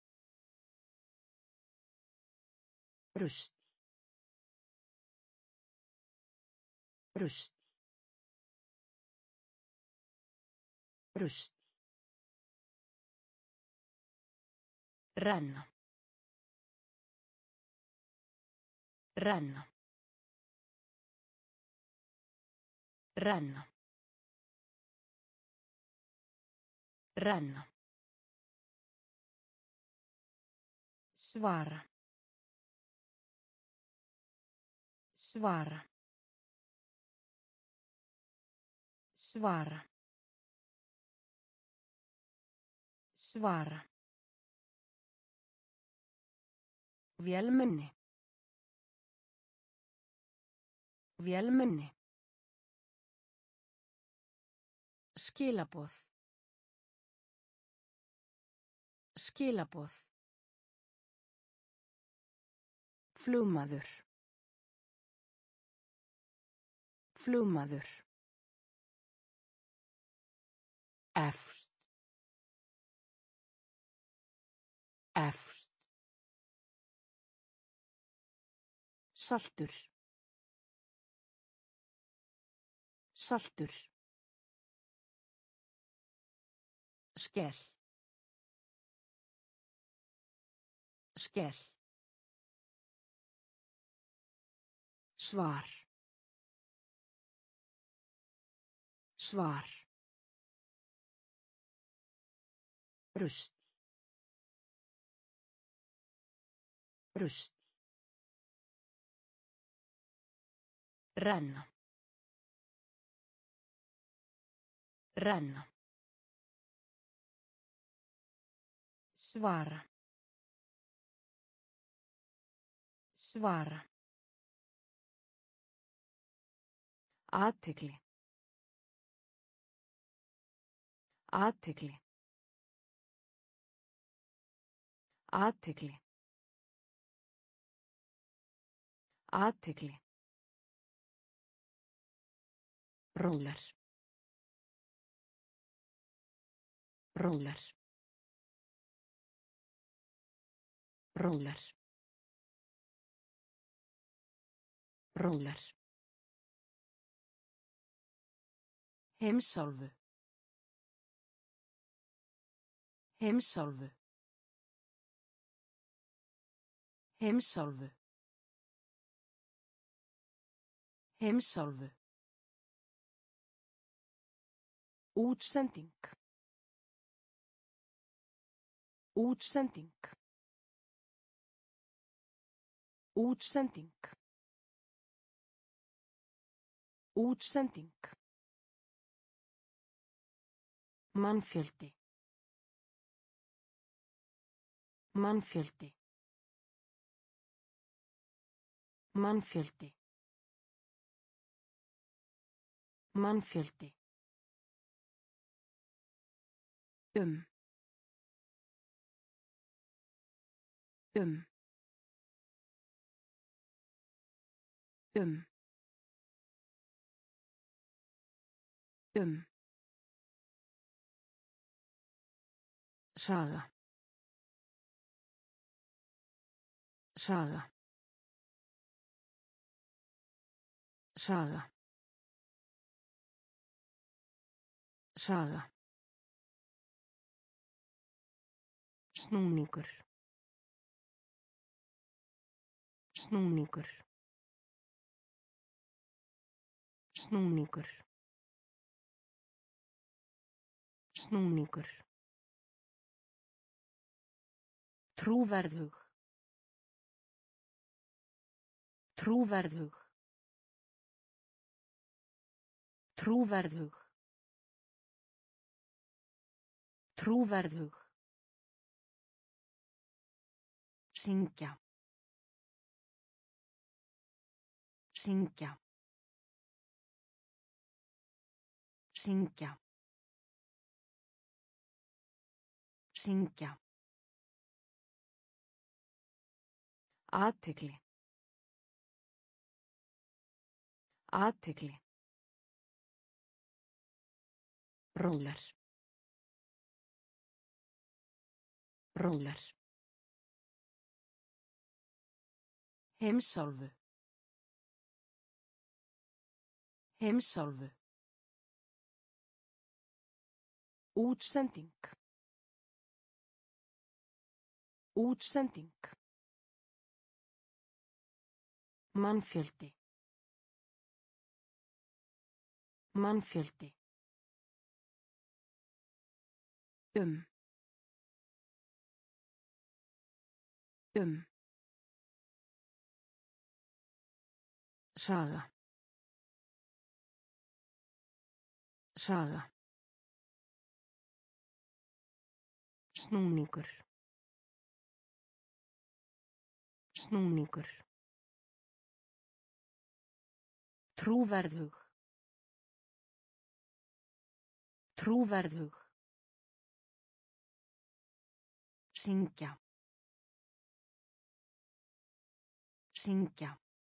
Rust. Rust. Rust. Renna. Renna. Renna. Renna. Svara. Svara. Svara. Svara. Vélmenni. Vélmenni. Skilaboð. Skilaboð. Flugmaður. Flugmaður. Efst. Efst. Saltur. Saltur. Skell. Skell. Svar. Svar. Rust. Rust. Renna. Renna. Svara. Svara. Athygli. Athygli. Athygli. Athygli. Róler. Róler. Róler. Róler. Heimsálfu. Heimsálfu. Heimsálfu. Heimsálfu. Útsending. Útsending. Útsending. Útsending. Mannfjöldi. Mannfjöldi. Mannfjöldi. Mannfjöldi. Um. Um. Um. Um. Saga. Saga. Saga. Saga. Snúningur. Snúningur. Snúningur. Snúningur. Trúverðug. Trúverðug. Trúverðug. Trúverðug. Syngja. Syngja. Syngja. Syngja. Athygli. Athygli. Róler. Róler. Heimsálfu. Heimsálfu. Útsending. Útsending. Mannfjöldi. Mannfjöldi. Um. Um. Saga. Saga. Snúningur. Snúningur. Trúverðug. Trúverðug. Syngja. Syngja.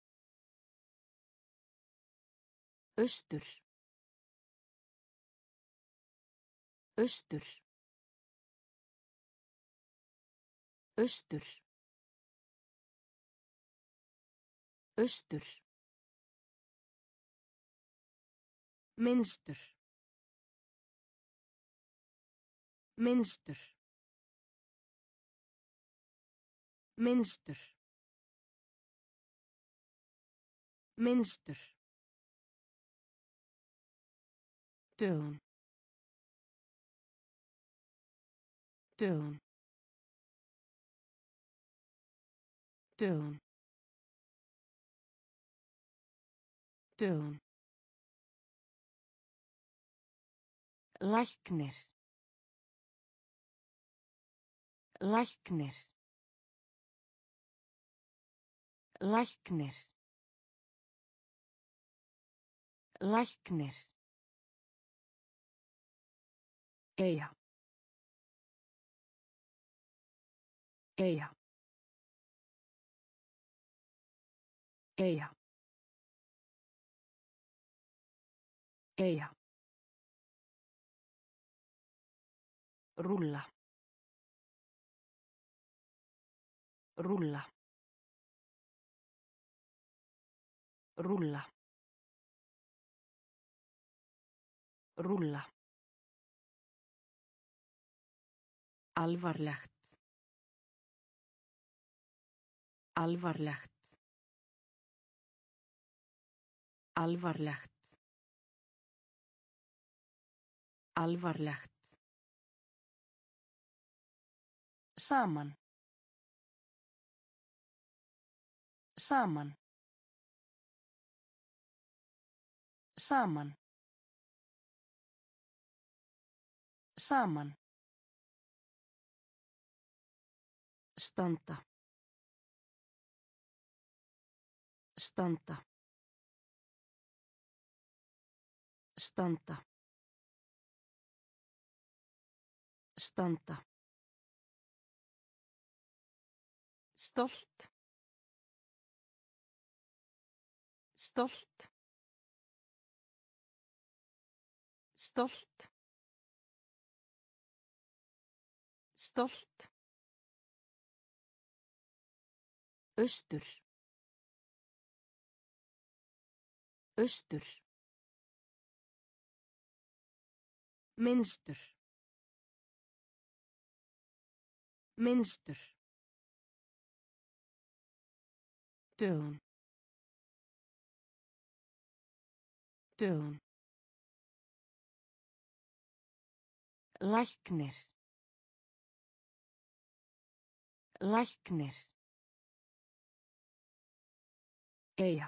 Austur. Austur. Austur. Austur. Minnstur. Minnstur. Minnstur. Minnstur. Dögun. Dögun. Dögun. Dögun. Læknir. Læknir. Læknir. Læknir. Eyja. Eyja. Eyja. Eyja. Rúlla. Rúlla. Rúlla. Rúlla. Alvarlegt. Alvarlegt. Alvarlegt. Alvarlegt. Saman. Saman. Saman. Saman. Standa. Standa. Standa. Standa. Stolt. Stolt. Stolt. Stolt. Austur. Austur. Minnstur. Minnstur. Dögun. Dögun. Læknir. Læknir. Eyja.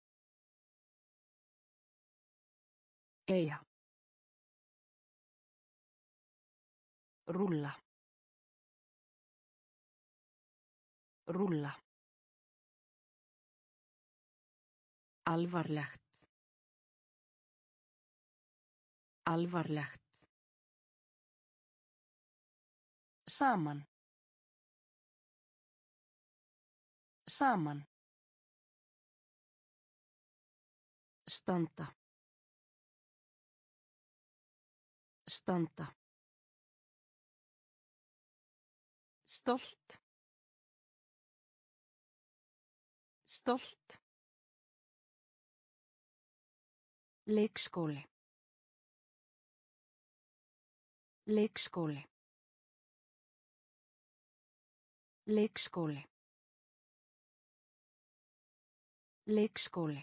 Eyja. Rúlla. Rúlla. Alvarlegt. Alvarlegt. Saman. Saman. Standa. Standa. Stolt. Stolt. Leikskóli. Leikskóli. Leikskóli. Leikskóli.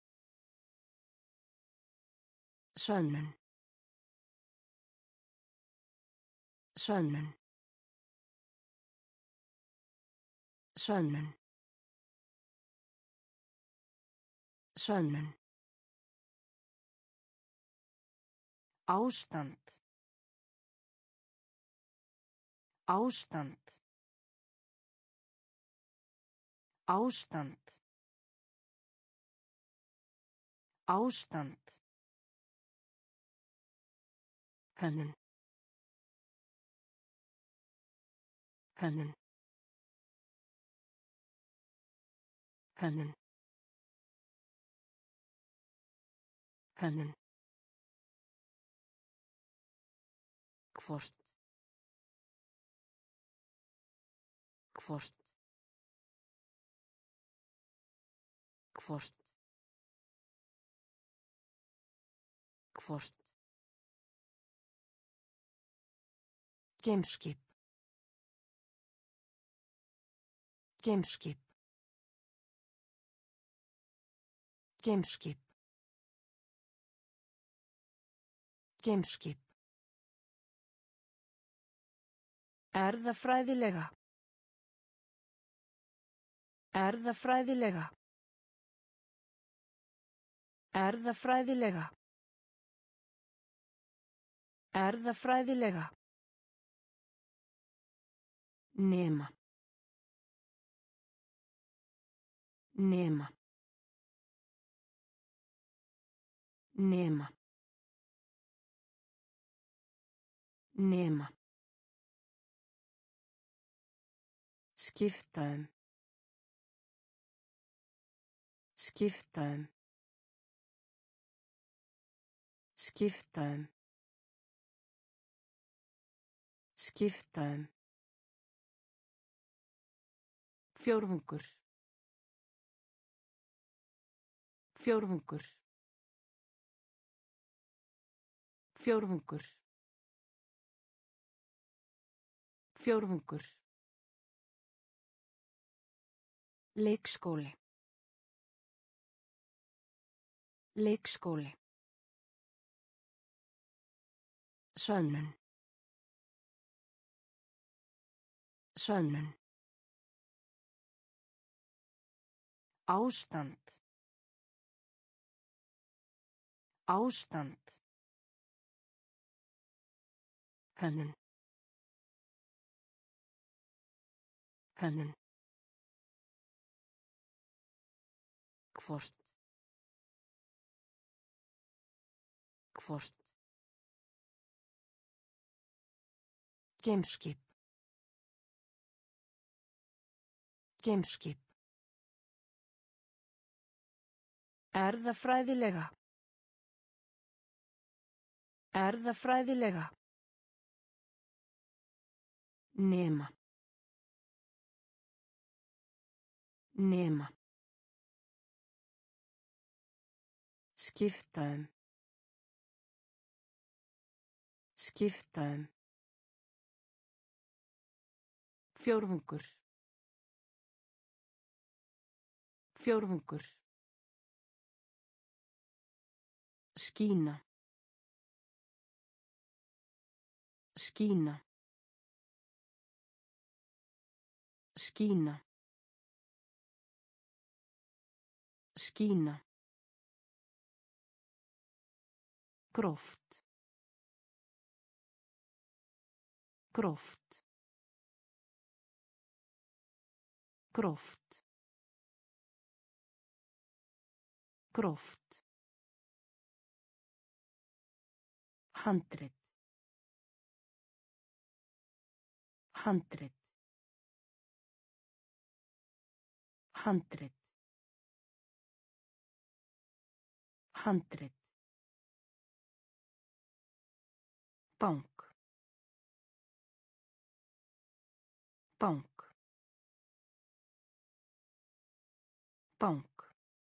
Sönnun. Sönnun. Sönnun. Sönnun. Ástand. Ástand. Ástand. Ástand. Hönnun. Hönnun. Hönnun. Hönnun. Hvort. Hvort. Hvort. Hvort. Geimskip. Geimskip. Geimskip. Geimskip. Erfðafræðilega. Erfðafræðilega. Erfðafræðilega. Erfðafræðilega. Nema. Nema. Nema. Nema. Skipta um. Skipta um. Skipta um. Skipta um. Fjórðungur. Fjórðungur. Fjórðungur. Fjórðungur. Leikskóli. Leikskóli. Sönnun. Sönnun. Ástand. Ástand. Hönnun. Hönnun. Hvort. Hvort. Geimskip. Geimskip. Erfðafræðilega. Erfðafræðilega. Nema. Nema. Skipta um. Skipta um. Fjórðungur. Fjórðungur. Skína. Skína. Skína. Skína. Gróft. Gróft. Gróft. Gróft. Handrit. Handrit. Handrit. Handrit. Bank. Bank. Bank.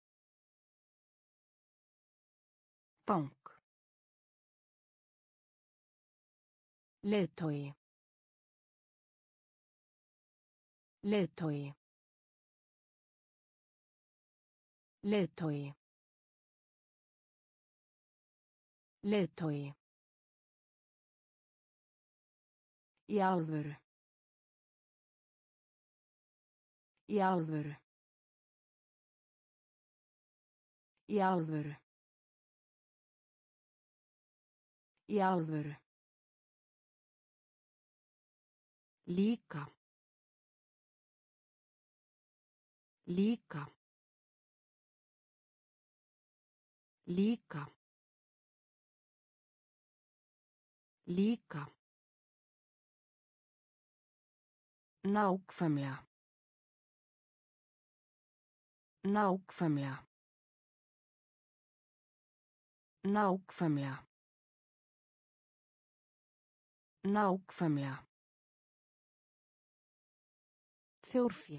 Bank. Leiðtogi. Leiðtogi. Leiðtogi. Leiðtogi. Í alvöru. Í alvöru. Í alvöru. Í alvöru. Líka. Líka. Líka. Líka. Nákvæmlega. Nákvæmlega. Nákvæmlega. Nákvæmlega. Þjórfé.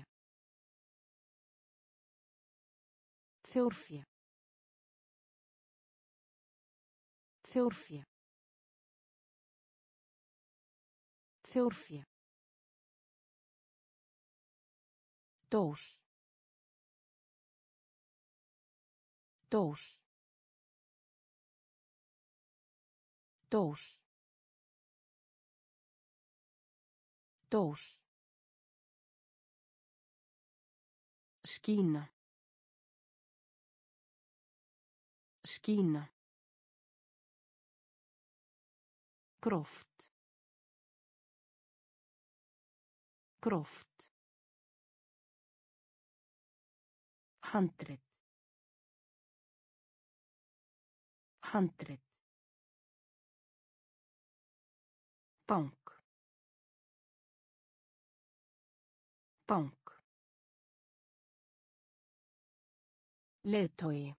Þjórfé. Þjórfé. Þjórfé. Dós. Dós. Dós. Dós. Skína. Skína. Gróft. Gróft. Handrit. Handrit. Bank. Bank. Leiðtogi.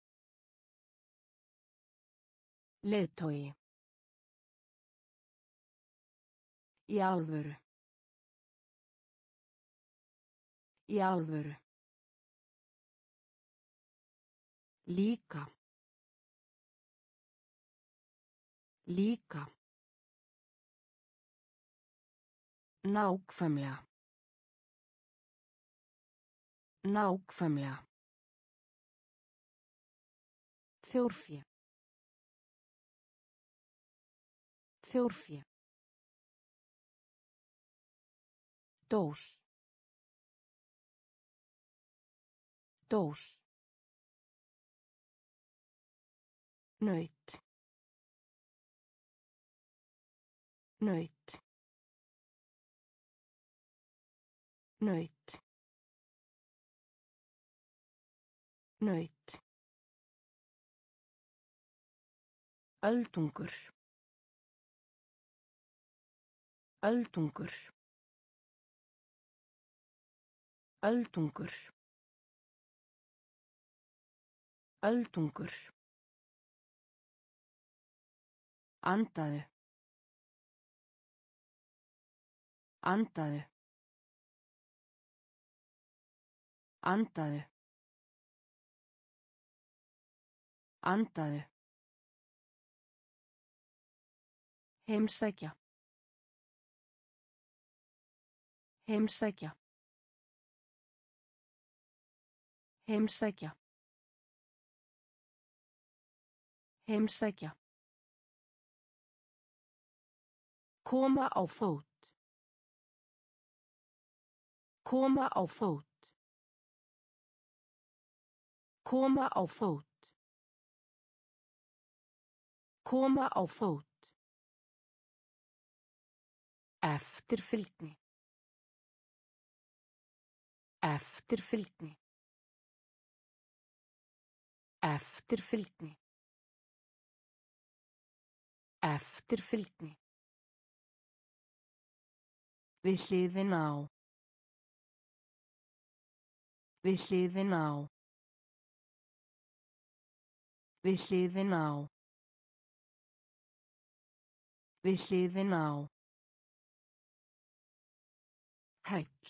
Leiðtogi. Í alvöru. Í alvöru. Líka. Líka. Nákvæmlega. Nákvæmlega. Þjórfé. Þjórfé. Dós. Dós. Naut. Naut. Naut. Naut. Öldungur. Öldungur. Öldungur. Öldungur. Andaðu. Andaðu. Andaðu. Andaðu. Heimsækja. Heimsækja. Heimsækja. Heimsækja. Koma á fót. Koma á fót. Koma á fót. Koma á fót. Eftirfylgni. Eftirfylgni. Eftirfylgni. Eftirfylgni. Við hliðina á. Við hliðina á. Við hliðina á. Við hliðina á. Hæll.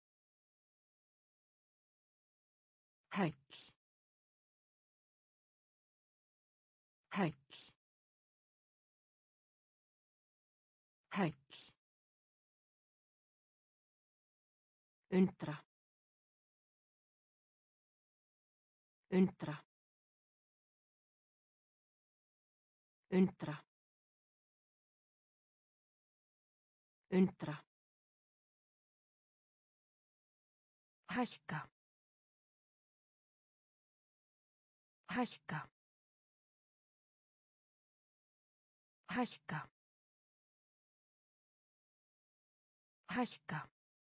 Hæll. Hæll. Hæll. Undra. Undra. Undra. Undra. Hækka. Hækka. Hækka. Hækka.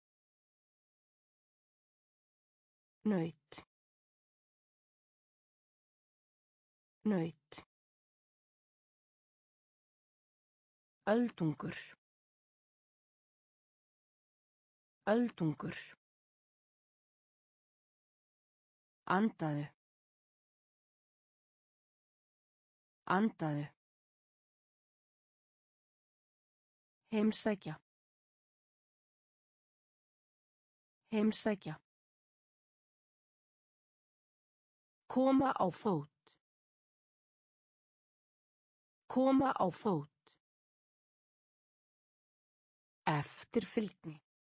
Naut. Naut. Öldungur. Öldungur. Andaðu. Andaðu. Heimsækja. Heimsækja. Koma á fót. Koma á fót. Eftirfylgni.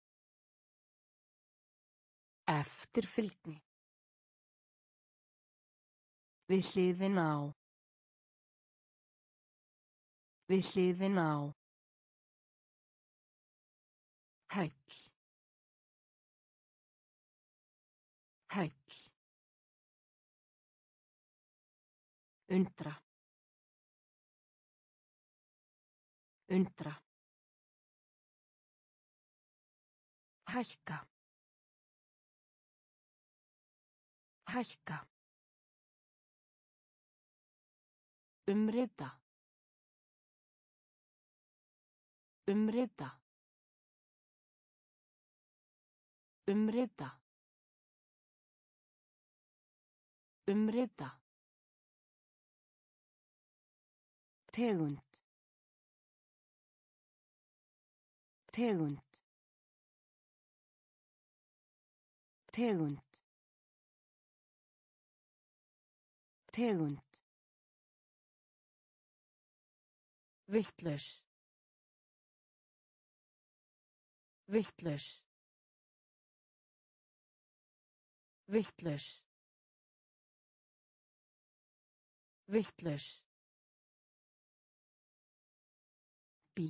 Eftirfylgni. Við hliðina á. Við hliðina á. Hæll. Hæll. Undra. Undra. Hækka. Hækka. Umrita. Umrita. Umrita. Umrita. Tegund. Tegund. Tegund. Tegund. Vitlaus. Vitlaus. Vitlaus. Vitlaus. Bí.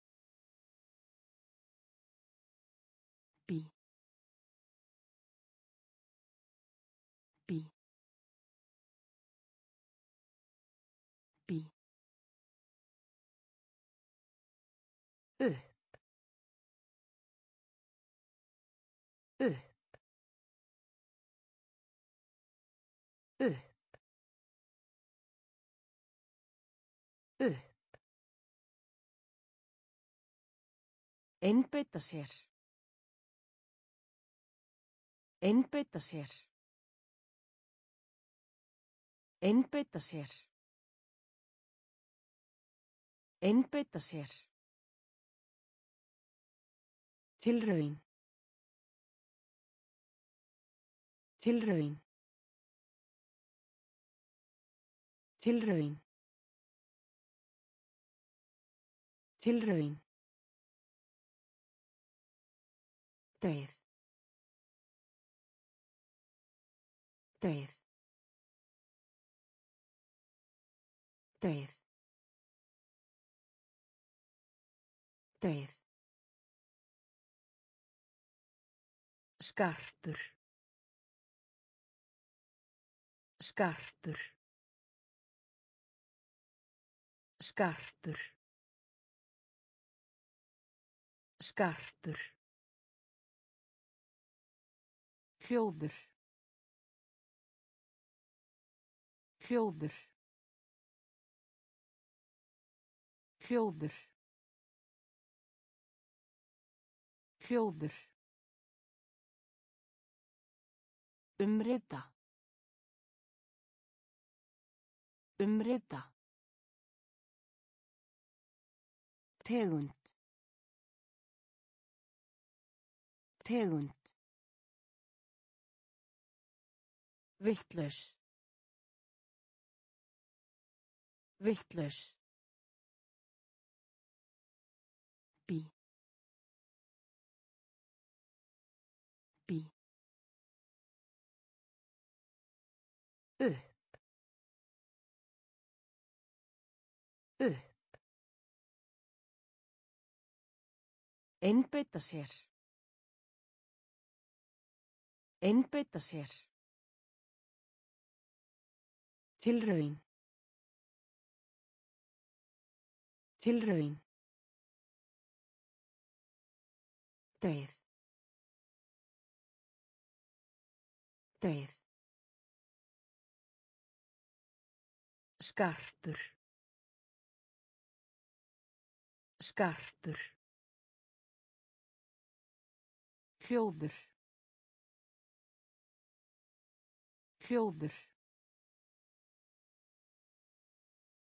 Bí. Bí. upp, upp, einbeita sér, einbeita sér, einbeita sér, einbeita sér, tilraun, tilraun, tilraun, tilraun, deyð, deyð, deyð, deyð, skarpur, skarpur, skarpur, skarpur, hljóður, hljóður, hljóður, hljóður, umrita, umrita, tegund, tegund, vitlaus, vitlaus, bí, bí, upp, upp, einbeita sér, einbeita sér, tilraun, tilraun, deyð, deyð, skarpur, skarpur, hljóður, hljóður,